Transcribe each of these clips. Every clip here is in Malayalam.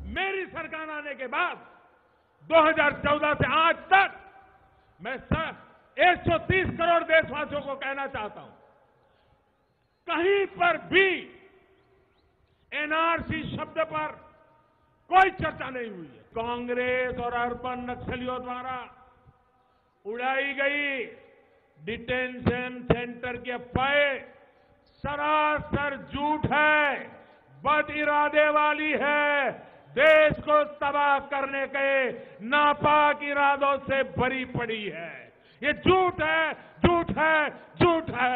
मेरी सरकार आने के बाद 2014 से आज तक मैं 130 करोड़ देशवासियों को कहना चाहता हूं, कहीं पर भी एनआरसी शब्द पर कोई चर्चा नहीं हुई है। कांग्रेस और अर्बन नक्सलियों द्वारा उड़ाई गई डिटेंशन सेंटर की अफवाहें सरासर झूठ है, बद इरादे वाली है, देश को तबाह करने के नापाक इरादों से भरी पड़ी है। ये झूठ है, झूठ है, झूठ है।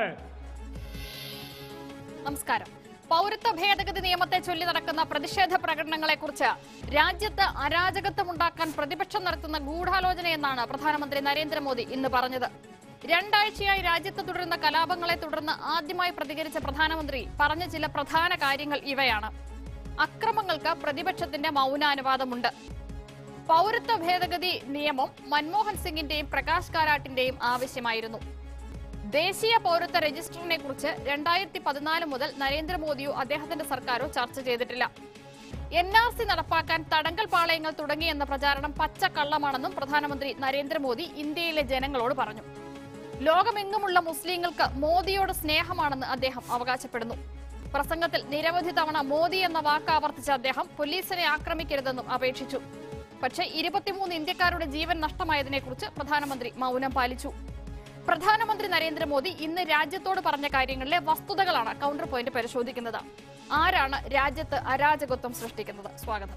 നമസ്കാരം. പൗരത്വ ഭേദഗതി നിയമത്തെ ചൊല്ലി നടക്കുന്ന പ്രതിഷേധ പ്രകടനങ്ങളെക്കുറിച്ച് രാജ്യത്ത് അരാജകത്വമുണ്ടാക്കാൻ പ്രതിപക്ഷം നടത്തുന്ന ഗൂഢാലോചനയെന്നാണ് പ്രധാനമന്ത്രി നരേന്ദ്രമോദി ഇന്ന് പറഞ്ഞത്. രണ്ടാഴ്ചയായി രാജ്യത്ത് തുടരുന്ന കലാപങ്ങളെ തുടർന്ന് ആദ്യമായി പ്രതികരിച്ച പ്രധാനമന്ത്രി പറഞ്ഞ ചില പ്രധാന കാര്യങ്ങൾ ഇവയാണ്. അക്രമങ്ങൾക്ക് പ്രതിപക്ഷത്തിന്റെ മൗനാനുവാദമുണ്ട്. പൗരത്വ ഭേദഗതി നിയമം മൻമോഹൻ സിംഗിന്റെയും പ്രകാശ് കാരാട്ടിന്റെയും ആവശ്യമായിരുന്നു. ദേശീയ പൗരത്വ രജിസ്റ്ററിനെ കുറിച്ച് 2014 മുതൽ നരേന്ദ്രമോദിയോ അദ്ദേഹത്തിന്റെ സർക്കാരോ ചർച്ച ചെയ്തിട്ടില്ല. എൻആർസി നടപ്പാക്കാൻ തടങ്കൽ പാളയങ്ങൾ തുടങ്ങിയെന്ന പ്രചാരണം പച്ചക്കള്ളമാണെന്നും പ്രധാനമന്ത്രി നരേന്ദ്രമോദി ഇന്ത്യയിലെ ജനങ്ങളോട് പറഞ്ഞു. ലോകമെങ്ങുമുള്ള മുസ്ലിങ്ങൾക്ക് മോദിയോട് സ്നേഹമാണെന്ന് അദ്ദേഹം അവകാശപ്പെടുന്നു. പ്രസംഗത്തിൽ നിരവധി തവണ മോദി എന്ന വാക്ക് ആവർത്തിച്ച അദ്ദേഹം പോലീസിനെ ആക്രമിക്കരുതെന്നും അപേക്ഷിച്ചു. പക്ഷേ 23 ഇന്ത്യക്കാരുടെ ജീവൻ നഷ്ടമായതിനെക്കുറിച്ച് പ്രധാനമന്ത്രി മൗനം പാലിച്ചു. പ്രധാനമന്ത്രി നരേന്ദ്രമോദി ഇന്ന് രാജ്യത്തോട് പറഞ്ഞ കാര്യങ്ങളിലെ വസ്തുതകളാണ് കൗണ്ടർ പോയിന്റ് പരിശോധിക്കുന്നത്. ആരാണ് രാജ്യത്ത് അരാജകത്വം സൃഷ്ടിക്കുന്നത്? സ്വാഗതം.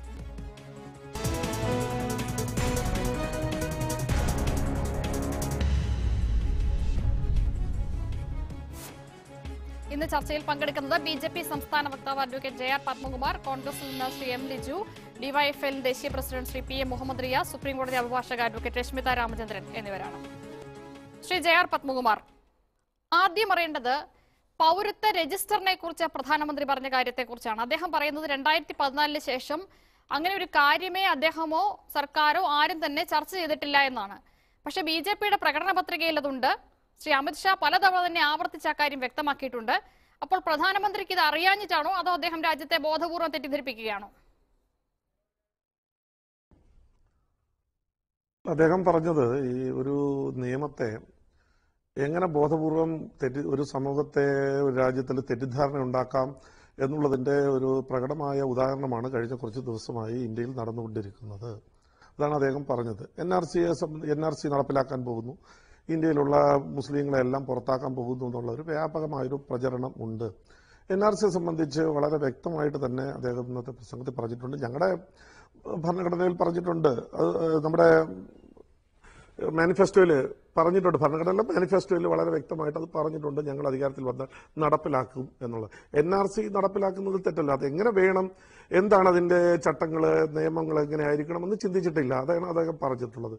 ഇന്ന് ചർച്ചയിൽ പങ്കെടുക്കുന്നത് ബിജെപി സംസ്ഥാന വക്താവ് അഡ്വക്കേറ്റ് ജെ ആർ പത്മകുമാർ, കോൺഗ്രസിൽ നിന്ന് ശ്രീ എം ലിജു, ഡിവൈഎഫ്ഐ ദേശീയ president Shri P M Muhammad Riyas, സുപ്രീംകോടതി അഭിഭാഷക അഡ്വക്കേറ്റ് രശ്മിത രാമചന്ദ്രൻ എന്നിവരാണ്. ശ്രീ ജെ ആർ പത്മകുമാർ, ആദ്യം അറിയേണ്ടത് പൗരത്വ രജിസ്റ്ററിനെ കുറിച്ച് പ്രധാനമന്ത്രി പറഞ്ഞ കാര്യത്തെക്കുറിച്ചാണ്. അദ്ദേഹം പറയുന്നത് 2014 ശേഷം അങ്ങനെ ഒരു കാര്യമേ അദ്ദേഹമോ സർക്കാരോ ആരും തന്നെ ചർച്ച ചെയ്തിട്ടില്ല എന്നാണ്. പക്ഷെ ബിജെപിയുടെ പ്രകടന പത്രികയിൽ അതുണ്ട്. ശ്രീ അമിത്ഷാ പലതവണ തന്നെ ആവർത്തിച്ച കാര്യം വ്യക്തമാക്കിയിട്ടുണ്ട്. അപ്പോൾ പ്രധാനമന്ത്രിക്ക് ഇത് അറിയാഞ്ഞിട്ടാണോ അതോ അദ്ദേഹം രാജ്യത്തെ ബോധപൂർവ്വം തെറ്റിദ്ധരിപ്പിക്കുകയാണോ? അദ്ദേഹം പറഞ്ഞത് ഈ ഒരു നിയമത്തെ എങ്ങനെ ബോധപൂർവം ഒരു സമൂഹത്തെ ഒരു രാജ്യത്തിൽ തെറ്റിദ്ധാരണ ഉണ്ടാക്കാം എന്നുള്ളതിന്റെ ഒരു പ്രകടമായ ഉദാഹരണമാണ് കഴിഞ്ഞ കുറച്ച് ദിവസമായി ഇന്ത്യയിൽ നടന്നുകൊണ്ടിരിക്കുന്നത്. അതാണ് അദ്ദേഹം പറഞ്ഞത്. എൻആർസി നടപ്പിലാക്കാൻ പോകുന്നു, ഇന്ത്യയിലുള്ള മുസ്ലിങ്ങളെല്ലാം പുറത്താക്കാൻ പോകുന്നു എന്നുള്ള ഒരു വ്യാപകമായൊരു പ്രചരണം ഉണ്ട്. എൻആർസിയെ സംബന്ധിച്ച് വളരെ വ്യക്തമായിട്ട് തന്നെ അദ്ദേഹം ഇന്നത്തെ പ്രസംഗത്തിൽ പറഞ്ഞിട്ടുണ്ട്. ഞങ്ങളുടെ ഭരണഘടനയിൽ പറഞ്ഞിട്ടുണ്ട്, നമ്മുടെ മാനിഫെസ്റ്റോയിൽ പറഞ്ഞിട്ടുണ്ട്, ഭരണഘടനയിലെ മാനിഫെസ്റ്റോയിൽ വളരെ വ്യക്തമായിട്ട് അത് പറഞ്ഞിട്ടുണ്ട്, ഞങ്ങൾ അധികാരത്തിൽ വന്നാൽ നടപ്പിലാക്കും എന്നുള്ളത്. എൻആർസി നടപ്പിലാക്കുന്നത് തെറ്റല്ല. അത് എങ്ങനെ വേണം, എന്താണ് അതിന്റെ ചട്ടങ്ങള് നിയമങ്ങൾ എങ്ങനെ ആയിരിക്കണം എന്ന് ചിന്തിച്ചിട്ടില്ല. അതാണ് അദ്ദേഹം പറഞ്ഞിട്ടുള്ളത്.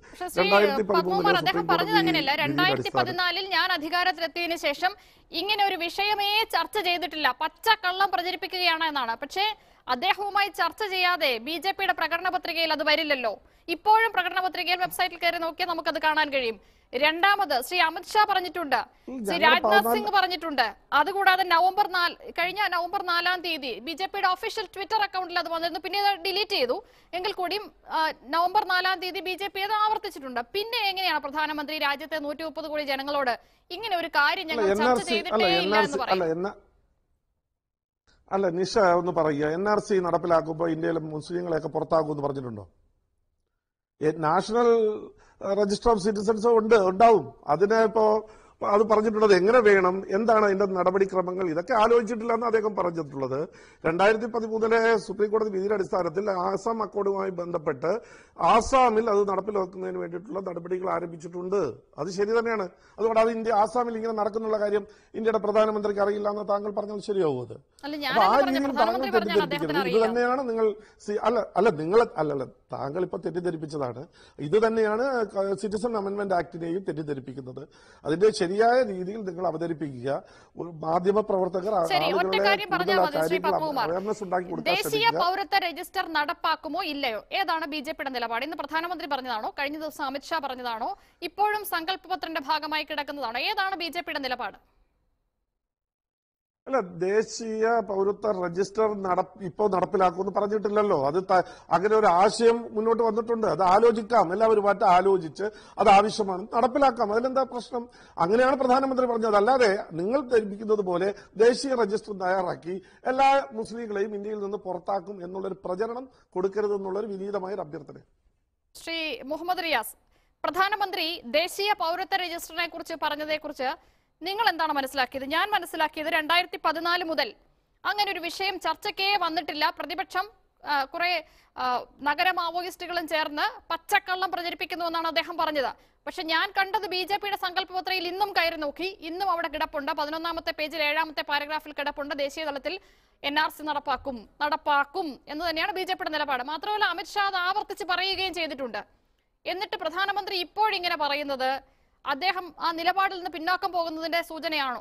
2014 ഞാൻ അധികാരത്തിലെത്തിയതിനു ശേഷം ഇങ്ങനെ ഒരു വിഷയമേ ചർച്ച ചെയ്തിട്ടില്ല, പച്ചക്കള്ളം പ്രചരിപ്പിക്കുകയാണ് എന്നാണ്. പക്ഷേ അദ്ദേഹവുമായി ചർച്ച ചെയ്യാതെ ബിജെപിയുടെ പ്രകടന പത്രികയിൽ അത് വരില്ലല്ലോ. ഇപ്പോഴും പ്രകടന പത്രികയിൽ വെബ്സൈറ്റിൽ കയറി നോക്കിയാൽ നമുക്കത് കാണാൻ കഴിയും. രണ്ടാമത് ശ്രീ അമിത്ഷാ പറഞ്ഞിട്ടുണ്ട്, ശ്രീ രാജ്നാഥ് സിംഗ് പറഞ്ഞിട്ടുണ്ട്. അതുകൂടാതെ കഴിഞ്ഞ നവംബർ 4-ാം തീയതി ബിജെപിയുടെ ഒഫീഷ്യൽ ട്വിറ്റർ അക്കൗണ്ടിൽ അത് വന്നിരുന്നു. പിന്നെ അത് ഡിലീറ്റ് ചെയ്തു. എങ്കിൽ കൂടിയും നവംബർ 4-ാം തീയതി ബിജെപി അത് ആവർത്തിച്ചിട്ടുണ്ട്. പിന്നെ എങ്ങനെയാണ് പ്രധാനമന്ത്രി രാജ്യത്തെ 130 കോടി ജനങ്ങളോട് ഇങ്ങനെ ഒരു കാര്യം ഞങ്ങൾ ചർച്ച ചെയ്തിട്ടേ ഇല്ല എന്ന് പറയുന്നത്? അല്ല നിഷ ഒന്ന് പറയുക, എൻആർസി നടപ്പിലാക്കുമ്പോൾ ഇന്ത്യയിലെ മുസ്ലിങ്ങളെയൊക്കെ പുറത്താക്കുമെന്ന് പറഞ്ഞിട്ടുണ്ടോ? നാഷണൽ രജിസ്റ്റർ ഓഫ് സിറ്റിസൺസ് ഉണ്ടാവും. അതിനെ അത് പറഞ്ഞിട്ടുള്ളത് എങ്ങനെ വേണം, എന്താണ് അതിന്റെ നടപടിക്രമങ്ങൾ, ഇതൊക്കെ ആലോചിച്ചിട്ടില്ല എന്ന് അദ്ദേഹം പറഞ്ഞിട്ടുള്ളത്. 2013 സുപ്രീം കോടതി വിധിയുടെ അടിസ്ഥാനത്തിൽ ആസാം അക്കോർഡുമായി ബന്ധപ്പെട്ട് ആസാമിൽ അത് നടപ്പിലാക്കുന്നതിന് വേണ്ടിയിട്ടുള്ള നടപടികൾ ആരംഭിച്ചിട്ടുണ്ട്. അത് ശരി തന്നെയാണ്. അതുകൊണ്ട് അത് ആസാമിൽ ഇങ്ങനെ നടക്കുന്നുള്ള കാര്യം ഇന്ത്യയുടെ പ്രധാനമന്ത്രിക്ക് അറിയില്ല എന്ന് താങ്കൾ പറഞ്ഞാൽ ശരിയാവും. അത് അപ്പൊ ആ രീതിയിൽ താങ്കൾ തെറ്റിദ്ധരിപ്പിക്കരുത്. ഇത് തന്നെയാണ് നിങ്ങൾ താങ്കൾ ഇപ്പൊ തെറ്റിദ്ധരിപ്പിച്ചതാണ്. ഇത് തന്നെയാണ് സിറ്റിസൺ അമെന്റ്മെന്റ് ആക്ടിനെയും തെറ്റിദ്ധരിപ്പിക്കുന്നത്. അതിന്റെ ശരിയായ രീതിയിൽ നിങ്ങൾ അവതരിപ്പിക്കുക. മാധ്യമ പ്രവർത്തകർ ദേശീയ പൗരത്വ രജിസ്റ്റർ നടപ്പാക്കുമോ ഇല്ലയോ, ഏതാണ് ബിജെപിയുടെ നിലപാട്? ഇന്ന് പ്രധാനമന്ത്രി പറഞ്ഞതാണോ, കഴിഞ്ഞ ദിവസം അമിത്ഷാ പറഞ്ഞതാണോ, ഇപ്പോഴും സങ്കല്പ പത്രത്തിന്റെ ഭാഗമായി കിടക്കുന്നതാണോ? ഏതാണ് ബിജെപിയുടെ നിലപാട്? അല്ല, ദേശീയ പൗരത്വ രജിസ്റ്റർ ഇപ്പോൾ നടപ്പിലാക്കുമെന്ന് പറഞ്ഞിട്ടില്ലല്ലോ. അത് അങ്ങനെ ഒരു ആശയം മുന്നോട്ട് വന്നിട്ടുണ്ട്. അത് ആലോചിക്കാം, എല്ലാവരുമായിട്ട് ആലോചിച്ച് അത് ആവശ്യമാണ് നടപ്പിലാക്കാം. അതിലെന്താ പ്രശ്നം? അങ്ങനെയാണ് പ്രധാനമന്ത്രി പറഞ്ഞത്. അല്ലാതെ നിങ്ങൾ ധരിപ്പിക്കുന്നത് പോലെ ദേശീയ രജിസ്റ്റർ തയ്യാറാക്കി എല്ലാ മുസ്ലിങ്ങളെയും ഇന്ത്യയിൽ നിന്ന് പുറത്താക്കും എന്നുള്ളൊരു പ്രചരണം കൊടുക്കരുതെന്നുള്ളൊരു വിനീതമായ അഭ്യർത്ഥന. ശ്രീ മുഹമ്മദ് റിയാസ്, പ്രധാനമന്ത്രി ദേശീയ പൗരത്വ രജിസ്റ്ററിനെ കുറിച്ച് പറഞ്ഞതേക്കുറിച്ച് നിങ്ങൾ എന്താണ് മനസ്സിലാക്കിയത്? ഞാൻ മനസ്സിലാക്കിയത് 2014 മുതൽ അങ്ങനെ ഒരു വിഷയം ചർച്ചയ്ക്കേ വന്നിട്ടില്ല. പ്രതിപക്ഷം കുറെ നഗര മാവോയിസ്റ്റുകളും ചേർന്ന് പച്ചക്കള്ളം പ്രചരിപ്പിക്കുന്നു എന്നാണ് അദ്ദേഹം പറഞ്ഞത്. പക്ഷെ ഞാൻ കണ്ടത് BJP-യുടെ സങ്കല്പപത്രയിൽ ഇന്നും കയറി നോക്കി, ഇന്നും അവിടെ കിടപ്പുണ്ട്. 11-ാമത്തെ പേജിൽ 7-ാമത്തെ പാരഗ്രാഫിൽ കിടപ്പുണ്ട്. ദേശീയ തലത്തിൽ NRC നടപ്പാക്കും എന്ന് തന്നെയാണ് BJP-യുടെ നിലപാട്. മാത്രമല്ല അമിത്ഷാ അത് ആവർത്തിച്ച് പറയുകയും ചെയ്തിട്ടുണ്ട്. എന്നിട്ട് പ്രധാനമന്ത്രി ഇപ്പോഴിങ്ങനെ പറയുന്നത് അദ്ദേഹം ആ നിലപാടിൽ നിന്ന് പിന്നാക്കം പോകുന്നതിന്റെ സൂചനയാണോ?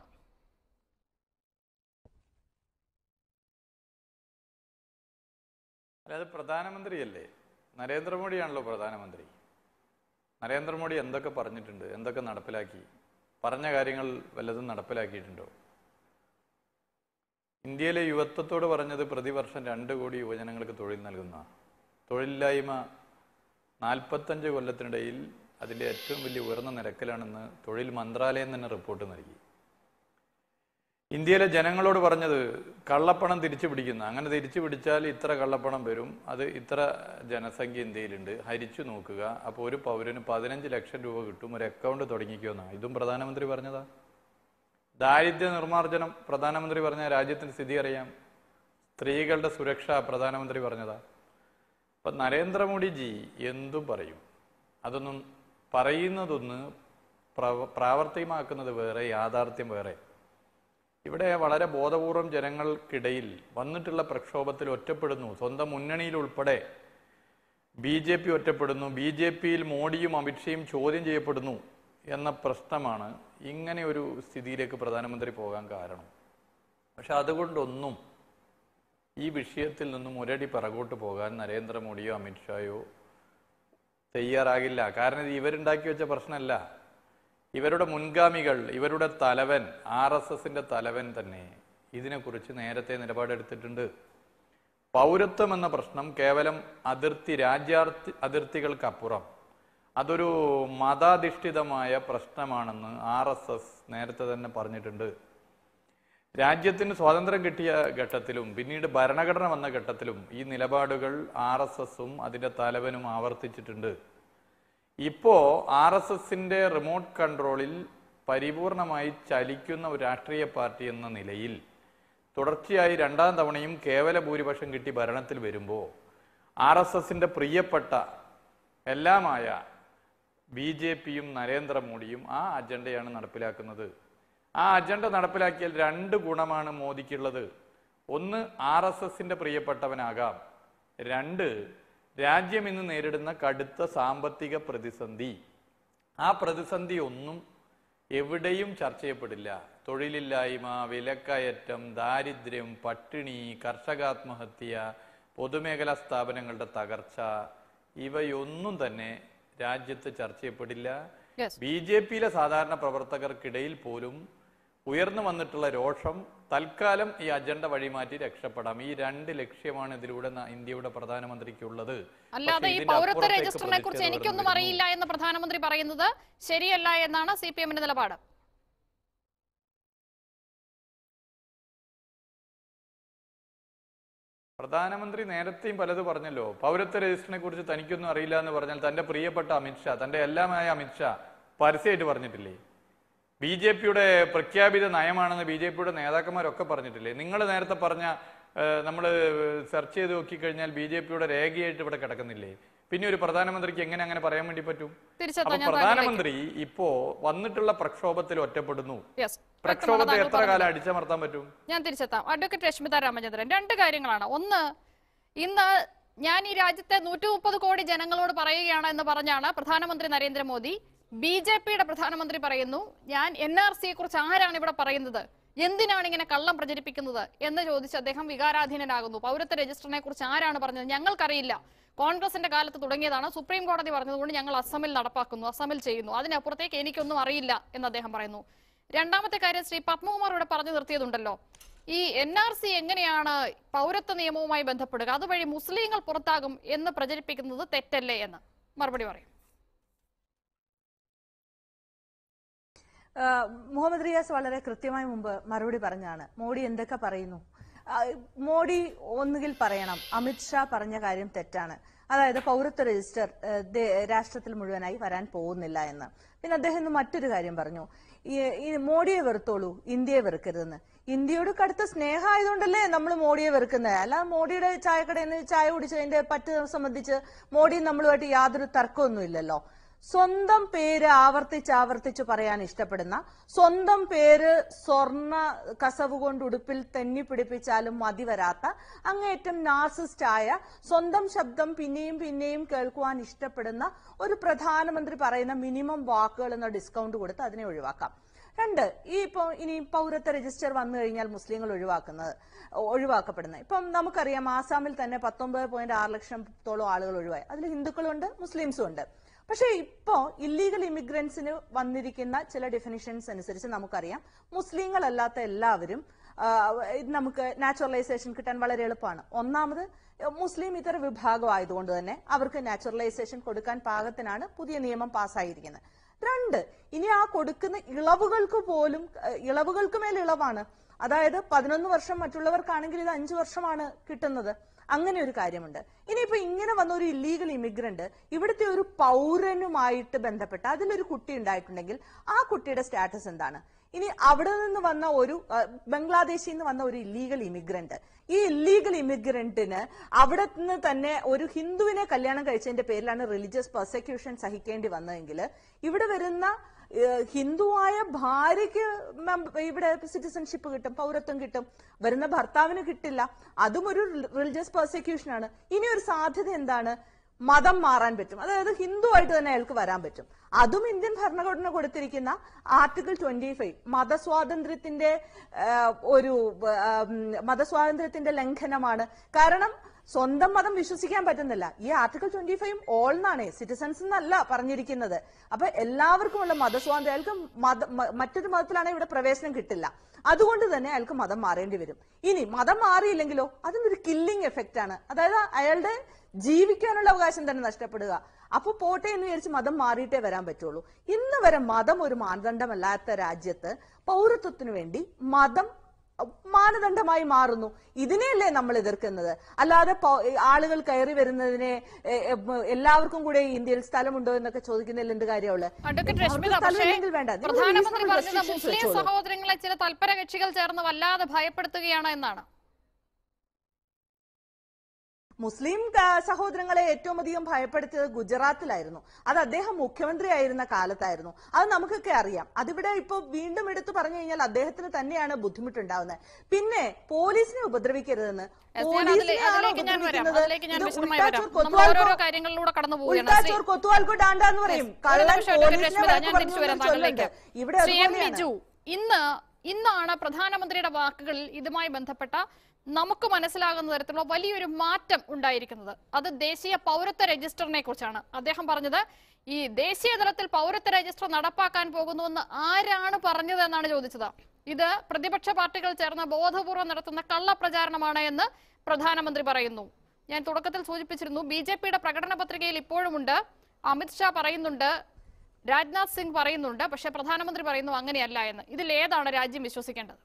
അല്ലാതെ പ്രധാനമന്ത്രിയല്ലേ, നരേന്ദ്രമോദിയാണല്ലോ പ്രധാനമന്ത്രി. നരേന്ദ്രമോദി എന്തൊക്കെ പറഞ്ഞിട്ടുണ്ട്, എന്തൊക്കെ നടപ്പിലാക്കി, പറഞ്ഞ കാര്യങ്ങൾ വല്ലതും നടപ്പിലാക്കിയിട്ടുണ്ടോ? ഇന്ത്യയിലെ യുവത്വത്തോട് പറഞ്ഞത് പ്രതിവർഷം 2 കോടി യുവജനങ്ങൾക്ക് തൊഴിൽ നൽകുന്ന, തൊഴിലില്ലായ്മ 45 കൊല്ലത്തിനിടയിൽ അതിൻ്റെ ഏറ്റവും വലിയ ഉയർന്ന നിരക്കിലാണെന്ന് തൊഴിൽ മന്ത്രാലയം തന്നെ റിപ്പോർട്ട് നൽകി. ഇന്ത്യയിലെ ജനങ്ങളോട് പറഞ്ഞത് കള്ളപ്പണം തിരിച്ചു പിടിക്കുന്ന, അങ്ങനെ തിരിച്ചു പിടിച്ചാൽ ഇത്ര കള്ളപ്പണം വരും, അത് ഇത്ര ജനസംഖ്യ ഇന്ത്യയിലുണ്ട്, ഹരിച്ചു നോക്കുക, അപ്പോൾ ഒരു പൗരന് 15 ലക്ഷം രൂപ കിട്ടും, ഒരു അക്കൗണ്ട് തുടങ്ങിക്കുമെന്നാണ്. ഇതും പ്രധാനമന്ത്രി പറഞ്ഞതാ. ദാരിദ്ര്യ നിർമ്മാർജ്ജനം പ്രധാനമന്ത്രി പറഞ്ഞ രാജ്യത്തിന് സ്ഥിതി അറിയാം. സ്ത്രീകളുടെ സുരക്ഷ പ്രധാനമന്ത്രി പറഞ്ഞതാ. അപ്പം നരേന്ദ്രമോദിജി എന്തും പറയും. അതൊന്നും പറയുന്നതൊന്ന് പ്രാവർത്തികമാക്കുന്നത് വേറെ, യാഥാർത്ഥ്യം വേറെ. ഇവിടെ വളരെ ബോധപൂർവം ജനങ്ങൾക്കിടയിൽ വന്നിട്ടുള്ള പ്രക്ഷോഭത്തിൽ ഒറ്റപ്പെടുന്നു. സ്വന്തം മുന്നണിയിൽ ഉൾപ്പെടെ BJP ഒറ്റപ്പെടുന്നു. BJP-യിൽ മോഡിയും അമിത്ഷയും ചോദ്യം ചെയ്യപ്പെടുന്നു എന്ന പ്രശ്നമാണ് ഇങ്ങനെ ഒരു സ്ഥിതിയിലേക്ക് പ്രധാനമന്ത്രി പോകാൻ കാരണം. പക്ഷെ അതുകൊണ്ടൊന്നും ഈ വിഷയത്തിൽ നിന്നും ഒരടി പിറകോട്ട് പോകാൻ നരേന്ദ്രമോദിയോ അമിത്ഷായോ തയ്യാറാകില്ല. കാരണം ഇത് ഇവരുണ്ടാക്കി വെച്ച പ്രശ്നമല്ല. ഇവരുടെ മുൻഗാമികൾ, ഇവരുടെ തലവൻ, RSSന്റെ തലവൻ തന്നെ ഇതിനെക്കുറിച്ച് നേരത്തെ നിലപാടെടുത്തിട്ടുണ്ട്. പൗരത്വം എന്ന പ്രശ്നം കേവലം അതിർത്തികൾക്കപ്പുറം അതൊരു മതാധിഷ്ഠിതമായ പ്രശ്നമാണെന്ന് RSS നേരത്തെ തന്നെ പറഞ്ഞിട്ടുണ്ട്. രാജ്യത്തിന് സ്വാതന്ത്ര്യം കിട്ടിയ ഘട്ടത്തിലും പിന്നീട് ഭരണഘടന വന്ന ഘട്ടത്തിലും ഈ നിലപാടുകൾ RSSഉം അതിൻ്റെ തലവനും ആവർത്തിച്ചിട്ടുണ്ട്. ഇപ്പോൾ RSSന്റെ റിമോട്ട് കൺട്രോളിൽ പരിപൂർണമായി ചലിക്കുന്ന ഒരു രാഷ്ട്രീയ പാർട്ടി എന്ന നിലയിൽ തുടർച്ചയായി 2ാം തവണയും കേവല ഭൂരിപക്ഷം കിട്ടി ഭരണത്തിൽ വരുമ്പോൾ RSSന്റെ പ്രിയപ്പെട്ട എല്ലാമായ BJP-യും നരേന്ദ്രമോദിയും ആ അജണ്ടയാണ് നടപ്പിലാക്കുന്നത്. ആ അജണ്ട നടപ്പിലാക്കിയാൽ 2 ഗുണമാണ് മോദിക്കുള്ളത്. ഒന്ന്, RSSന്റെ പ്രിയപ്പെട്ടവനാകാം. 2, രാജ്യം ഇന്ന് നേരിടുന്ന കടുത്ത സാമ്പത്തിക പ്രതിസന്ധി, ആ പ്രതിസന്ധി ഒന്നും എവിടെയും ചർച്ച ചെയ്യപ്പെടില്ല. തൊഴിലില്ലായ്മ, വിലക്കയറ്റം, ദാരിദ്ര്യം, പട്ടിണി, കർഷകാത്മഹത്യ, പൊതുമേഖലാ സ്ഥാപനങ്ങളുടെ തകർച്ച, ഇവയൊന്നും തന്നെ രാജ്യത്ത് ചർച്ച ചെയ്യപ്പെടില്ല. BJP-യിലെ സാധാരണ പ്രവർത്തകർക്കിടയിൽ പോലും ഉയർന്നു വന്നിട്ടുള്ള രോഷം തൽക്കാലം ഈ അജണ്ട വഴിമാറ്റി രക്ഷപ്പെടാം. ഈ 2 ലക്ഷ്യമാണ് ഇതിലൂടെ ഇന്ത്യയുടെ പ്രധാനമന്ത്രിക്കുള്ളത്. അല്ലാതെ ഈ പൗരത്വ രജിസ്റ്ററിനെ കുറിച്ച് എനിക്കൊന്നും അറിയില്ല എന്ന് പ്രധാനമന്ത്രി പറയുന്നത് ശരിയല്ല എന്നാണ് CPM-ന്റെ നിലപാട്. പ്രധാനമന്ത്രി നേരത്തെയും പലത് പറഞ്ഞല്ലോ. പൗരത്വ രജിസ്റ്ററിനെ കുറിച്ച് തനിക്കൊന്നും അറിയില്ല എന്ന് പറഞ്ഞാൽ തന്റെ പ്രിയപ്പെട്ട അമിത്ഷാ, തന്റെ എല്ലാമായ അമിത്ഷാ പരസ്യമായിട്ട് പറഞ്ഞിട്ടില്ലേ? BJP-യുടെ പ്രഖ്യാപിത നയമാണെന്ന് BJP-യുടെ നേതാക്കന്മാരൊക്കെ പറഞ്ഞിട്ടില്ലേ? നിങ്ങൾ നേരത്തെ പറഞ്ഞ നമ്മൾ സെർച്ച് ചെയ്ത് നോക്കിക്കഴിഞ്ഞാൽ BJP-യുടെ രേഖയായിട്ട് ഇവിടെ കിടക്കുന്നില്ലേ? പിന്നെ ഒരു പ്രധാനമന്ത്രിക്ക് എങ്ങനെ അങ്ങനെ പറയാൻ വേണ്ടി പറ്റും? അപ്പൊ പ്രധാനമന്ത്രി ഇപ്പോ വന്നിട്ടുള്ള പ്രക്ഷോഭത്തിൽ ഒറ്റപ്പെടുന്നു. പ്രക്ഷോഭത്തെ എത്ര കാലം അടിച്ചമർത്താൻ പറ്റും? ഞാൻ തിരിച്ചെത്താം. അഡ്വക്കേറ്റ് രശ്മിത രാമചന്ദ്രൻ, 2 കാര്യങ്ങളാണ്. ഒന്ന്, ഇന്ന് ഞാൻ ഈ രാജ്യത്തെ 130 കോടി ജനങ്ങളോട് പറയുകയാണ് എന്ന് പറഞ്ഞാണ് പ്രധാനമന്ത്രി നരേന്ദ്രമോദി. BJP-യുടെ പ്രധാനമന്ത്രി പറയുന്നു, ഞാൻ NRCയെ കുറിച്ച് ആരാണ് ഇവിടെ പറയുന്നത്, എന്തിനാണ് ഇങ്ങനെ കള്ളം പ്രചരിപ്പിക്കുന്നത് എന്ന് ചോദിച്ച് അദ്ദേഹം വികാരാധീനനാകുന്നു. പൗരത്വ രജിസ്റ്ററിനെ കുറിച്ച് ആരാണ് പറഞ്ഞത്? ഞങ്ങൾക്കറിയില്ല, കോൺഗ്രസിന്റെ കാലത്ത് തുടങ്ങിയതാണ്, സുപ്രീം കോടതി പറഞ്ഞതുകൊണ്ട് ഞങ്ങൾ അസമിൽ നടപ്പാക്കുന്നു, അസമിൽ ചെയ്യുന്നു, അതിനപ്പുറത്തേക്ക് എനിക്കൊന്നും അറിയില്ല എന്ന് അദ്ദേഹം പറയുന്നു. രണ്ടാമത്തെ കാര്യം, ശ്രീ പത്മകുമാർ ഇവിടെ പറഞ്ഞു നിർത്തിയതുണ്ടല്ലോ, ഈ NRC എങ്ങനെയാണ് പൗരത്വ നിയമവുമായി ബന്ധപ്പെടുക, അതുവഴി മുസ്ലിങ്ങൾ പുറത്താകും എന്ന് പ്രചരിപ്പിക്കുന്നത് തെറ്റല്ലേ എന്ന് മറുപടി പറയും. മുഹമ്മദ് റിയാസ് വളരെ കൃത്യമായി മുമ്പ് മറുപടി പറഞ്ഞാണ്. മോഡി എന്തൊക്കെ പറയുന്നു? മോഡി ഒന്നുകിൽ പറയണം അമിത്ഷാ പറഞ്ഞ കാര്യം തെറ്റാണ്, അതായത് പൗരത്വ രജിസ്റ്റർ രാഷ്ട്രത്തിൽ മുഴുവനായി വരാൻ പോകുന്നില്ല എന്ന്. പിന്നെ അദ്ദേഹം ഇന്ന് മറ്റൊരു കാര്യം പറഞ്ഞു, ഈ മോഡിയെ വെറുത്തോളൂ, ഇന്ത്യയെ വെറുക്കരുതെന്ന്. ഇന്ത്യയോട് കടുത്ത സ്നേഹമായതുകൊണ്ടല്ലേ നമ്മൾ മോഡിയെ വെറുക്കുന്നത്. അല്ല മോഡിയുടെ ചായക്കടയിൽ നിന്ന് ചായ കുടിച്ചതിന്റെ പറ്റ് സംബന്ധിച്ച് മോഡി നമ്മളുമായിട്ട് യാതൊരു തർക്കമൊന്നുമില്ലല്ലോ. സ്വന്തം പേര് ആവർത്തിച്ച് പറയാൻ ഇഷ്ടപ്പെടുന്ന, സ്വന്തം പേര് സ്വർണ്ണ കസവ് കൊണ്ട് ഉടുപ്പിൽ തെന്നി പിടിപ്പിച്ചാലും മതി വരാത്ത, അങ്ങേയറ്റം നാർസിസ്റ്റ് ആയ, സ്വന്തം ശബ്ദം പിന്നെയും പിന്നെയും കേൾക്കുവാൻ ഇഷ്ടപ്പെടുന്ന ഒരു പ്രധാനമന്ത്രി പറയുന്ന മിനിമം വാക്കുകൾ എന്ന ഡിസ്കൗണ്ട് കൊടുത്ത് അതിനെ ഒഴിവാക്കാം. രണ്ട്, ഇനി പൗരത്വ രജിസ്റ്റർ വന്നു കഴിഞ്ഞാൽ മുസ്ലിങ്ങൾ ഒഴിവാക്കപ്പെടുന്നത്. ഇപ്പം നമുക്കറിയാം ആസാമിൽ തന്നെ 19.6 ലക്ഷത്തോളം ആളുകൾ ഒഴിവായി. അതിൽ ഹിന്ദുക്കളുണ്ട്, മുസ്ലിംസും ഉണ്ട്. പക്ഷെ ഇപ്പോ ഇല്ലീഗൽ ഇമിഗ്രൻസിന് വന്നിരിക്കുന്ന ചില ഡെഫിനിഷൻസ് അനുസരിച്ച് നമുക്കറിയാം മുസ്ലിങ്ങളല്ലാത്ത എല്ലാവരും നമുക്ക് നാച്ചുറലൈസേഷൻ കിട്ടാൻ വളരെ എളുപ്പമാണ്. ഒന്നാമത് മുസ്ലിം ഇതര വിഭാഗം ആയതുകൊണ്ട് തന്നെ അവർക്ക് നാച്ചുറലൈസേഷൻ കൊടുക്കാൻ പാകത്തിനാണ് പുതിയ നിയമം പാസ്സായിരിക്കുന്നത്. രണ്ട്, ഇനി ആ കൊടുക്കുന്ന ഇളവുകൾക്ക് മേൽ ഇളവാണ്. അതായത് 11 വർഷം, മറ്റുള്ളവർക്കാണെങ്കിൽ ഇത് 5 വർഷമാണ് കിട്ടുന്നത്. അങ്ങനെ ഒരു കാര്യമുണ്ട്. ഇനിയിപ്പോ ഇങ്ങനെ വന്ന ഒരു ഇല്ലീഗൽ ഇമിഗ്രന്റ് ഇവിടുത്തെ ഒരു പൗരനുമായിട്ട് ബന്ധപ്പെട്ട് അതിലൊരു കുട്ടി ഉണ്ടായിട്ടുണ്ടെങ്കിൽ ആ കുട്ടിയുടെ സ്റ്റാറ്റസ് എന്താണ്? ഇനി അവിടെ നിന്ന് വന്ന ബംഗ്ലാദേശിൽ നിന്ന് വന്ന ഒരു ഇല്ലീഗൽ ഇമിഗ്രന്റ്, ഈ ഇല്ലീഗൽ ഇമിഗ്രന്റിന് അവിടെ നിന്ന് തന്നെ ഒരു ഹിന്ദുവിനെ കല്യാണം കഴിച്ചതിന്റെ പേരിലാണ് റിലീജിയസ് പെർസെക്യൂഷൻ സഹിക്കേണ്ടി വന്നതെങ്കിൽ ഇവിടെ വരുന്ന ഹിന്ദുവായ ഭാര്യയ്ക്ക് ഇവിടെ സിറ്റിസൺഷിപ്പ് കിട്ടും, പൗരത്വം കിട്ടും. വരുന്ന ഭർത്താവിന് കിട്ടില്ല. അതും ഒരു റിലീജിയസ് പെർസെക്യൂഷൻ ആണ്. ഇനി ഒരു സാധ്യത എന്താണ്? മതം മാറാൻ പറ്റും. അതായത് ഹിന്ദു ആയിട്ട് തന്നെ അയാൾക്ക് വരാൻ പറ്റും. അതും ഇന്ത്യൻ ഭരണഘടന കൊടുത്തിരിക്കുന്ന ആർട്ടിക്കിൾ 25 മതസ്വാതന്ത്ര്യത്തിന്റെ ലംഘനമാണ്. കാരണം സ്വന്തം മതം വിശ്വസിക്കാൻ പറ്റുന്നില്ല. ഈ ആർട്ടിക്കിൾ 25 ഓൾ എന്നാണ്, സിറ്റിസൺസ് എന്നല്ല പറഞ്ഞിരിക്കുന്നത്. അപ്പൊ എല്ലാവർക്കുമുള്ള മതസ്വാതന്ത്ര്യം, അയാൾക്ക് മറ്റൊരു മതത്തിലാണെങ്കിൽ ഇവിടെ പ്രവേശനം കിട്ടില്ല. അതുകൊണ്ട് തന്നെ അയാൾക്ക് മതം മാറേണ്ടി വരും. ഇനി മതം മാറിയില്ലെങ്കിലോ അതിനൊരു കില്ലിംഗ് എഫക്റ്റ് ആണ്. അതായത് അയാളുടെ ജീവിക്കാനുള്ള അവകാശം തന്നെ നഷ്ടപ്പെടുക. അപ്പൊ പോട്ടെ എന്ന് വിചാരിച്ച് മതം മാറിയിട്ടേ വരാൻ പറ്റുള്ളൂ. ഇന്ന് വരെ മതം ഒരു മാനദണ്ഡമല്ലാത്ത രാജ്യത്ത് പൗരത്വത്തിനു വേണ്ടി മതം മാനദണ്ഡമായി മാറുന്നു. ഇതിനെയല്ലേ നമ്മൾ എതിർക്കുന്നത്? അല്ലാതെ ആളുകൾ കയറി വരുന്നതിനെ എല്ലാവർക്കും കൂടെ ഇന്ത്യയിൽ സ്ഥലമുണ്ടോ എന്നൊക്കെ ചോദിക്കുന്നതിൽ എന്ത് കാര്യമുള്ള? പ്രധാനമന്ത്രി പറഞ്ഞത് മുസ്ലിം സഹോദരങ്ങളെ ചില തൽപര കക്ഷികൾ ചേർന്ന് വല്ലാതെ ഭയപ്പെടുത്തുകയാണ് എന്നാണ്. മുസ്ലിം സഹോദരങ്ങളെ ഏറ്റവും അധികം ഭയപ്പെടുത്തിയത് ഗുജറാത്തിലായിരുന്നു. അത് അദ്ദേഹം മുഖ്യമന്ത്രി ആയിരുന്ന കാലത്തായിരുന്നു. അത് നമുക്കൊക്കെ അറിയാം. അതിവിടെ ഇപ്പൊ വീണ്ടും എടുത്തു പറഞ്ഞു കഴിഞ്ഞാൽ അദ്ദേഹത്തിന് തന്നെയാണ് ബുദ്ധിമുട്ടുണ്ടാവുന്നത്. പിന്നെ പോലീസിനെ ഉപദ്രവിക്കരുതെന്ന് കൊത്തുവാൽക്കോ ഡാണ്ടെന്ന് പറയും. ഇവിടെ ഇന്നാണ് പ്രധാനമന്ത്രിയുടെ വാക്കുകളിൽ ഇതുമായി ബന്ധപ്പെട്ട നമുക്ക് മനസ്സിലാകുന്ന തരത്തിലുള്ള വലിയൊരു മാറ്റം ഉണ്ടായിരിക്കുന്നത്. അത് ദേശീയ പൗരത്വ രജിസ്റ്ററിനെ കുറിച്ചാണ്. അദ്ദേഹം പറഞ്ഞത് ഈ ദേശീയ തലത്തിൽ പൗരത്വ രജിസ്റ്റർ നടപ്പാക്കാൻ പോകുന്നുവെന്ന് ആരാണ് പറഞ്ഞത് എന്നാണ് ചോദിച്ചത്. ഇത് പ്രതിപക്ഷ പാർട്ടികൾ ചേർന്ന് ബോധപൂർവ്വം നടത്തുന്ന കള്ളപ്രചാരണമാണ് എന്ന് പ്രധാനമന്ത്രി പറയുന്നു. ഞാൻ തുടക്കത്തിൽ സൂചിപ്പിച്ചിരുന്നു, BJPയുടെ പ്രകടന പത്രികയിൽ ഇപ്പോഴുമുണ്ട്, അമിത്ഷാ പറയുന്നുണ്ട്, രാജ്നാഥ് സിംഗ് പറയുന്നുണ്ട്, പക്ഷെ പ്രധാനമന്ത്രി പറയുന്നു അങ്ങനെയല്ല എന്ന്. ഇതിൽ ഏതാണ് രാജ്യം വിശ്വസിക്കേണ്ടത്?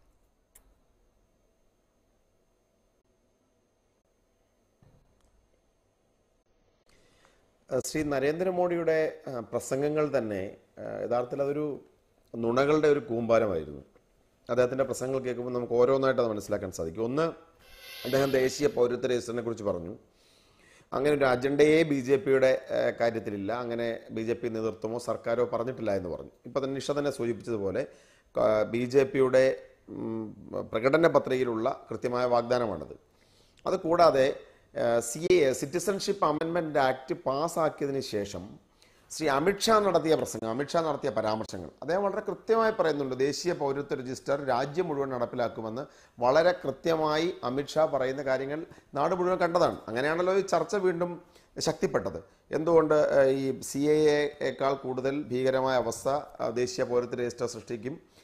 ശ്രീ നരേന്ദ്രമോദിയുടെ പ്രസംഗങ്ങൾ തന്നെ യഥാർത്ഥത്തിൽ അതൊരു നുണകളുടെ ഒരു കൂമ്പാരമായിരുന്നു. അദ്ദേഹത്തിൻ്റെ പ്രസംഗങ്ങൾ കേൾക്കുമ്പോൾ നമുക്ക് ഓരോന്നായിട്ട് അത് മനസ്സിലാക്കാൻ സാധിക്കും. ഒന്ന്, അദ്ദേഹം ദേശീയ പൗരത്വ രജിസ്റ്ററിനെ കുറിച്ച് പറഞ്ഞു. അങ്ങനെ ഒരു അജണ്ടയെ BJPയുടെ കാര്യത്തിലില്ല, അങ്ങനെ BJP നേതൃത്വമോ സർക്കാരോ പറഞ്ഞിട്ടില്ല എന്ന് പറഞ്ഞു. ഇപ്പോൾ തന്നെ നിഷ തന്നെ സൂചിപ്പിച്ചതുപോലെ BJPയുടെ പ്രകടന പത്രികയിലുള്ള കൃത്യമായ വാഗ്ദാനമാണത്. അതുകൂടാതെ CAA സിറ്റിസൺഷിപ്പ് അമെൻമെൻറ്റ് ആക്ട് പാസ്സാക്കിയതിന് ശേഷം ശ്രീ അമിത്ഷാ നടത്തിയ പരാമർശങ്ങൾ അദ്ദേഹം വളരെ കൃത്യമായി പറയുന്നുണ്ട്. ദേശീയ പൗരത്വ രജിസ്റ്റർ രാജ്യം മുഴുവൻ നടപ്പിലാക്കുമെന്ന് വളരെ കൃത്യമായി അമിത്ഷാ പറയുന്ന കാര്യങ്ങൾ നാട് മുഴുവൻ കണ്ടതാണ്. അങ്ങനെയാണല്ലോ ഈ ചർച്ച വീണ്ടും ശക്തിപ്പെട്ടത്. എന്തുകൊണ്ട് ഈ CAA-യേക്കാൾ കൂടുതൽ ഭീകരമായ അവസ്ഥ ദേശീയ പൗരത്വ രജിസ്റ്റർ സൃഷ്ടിക്കും,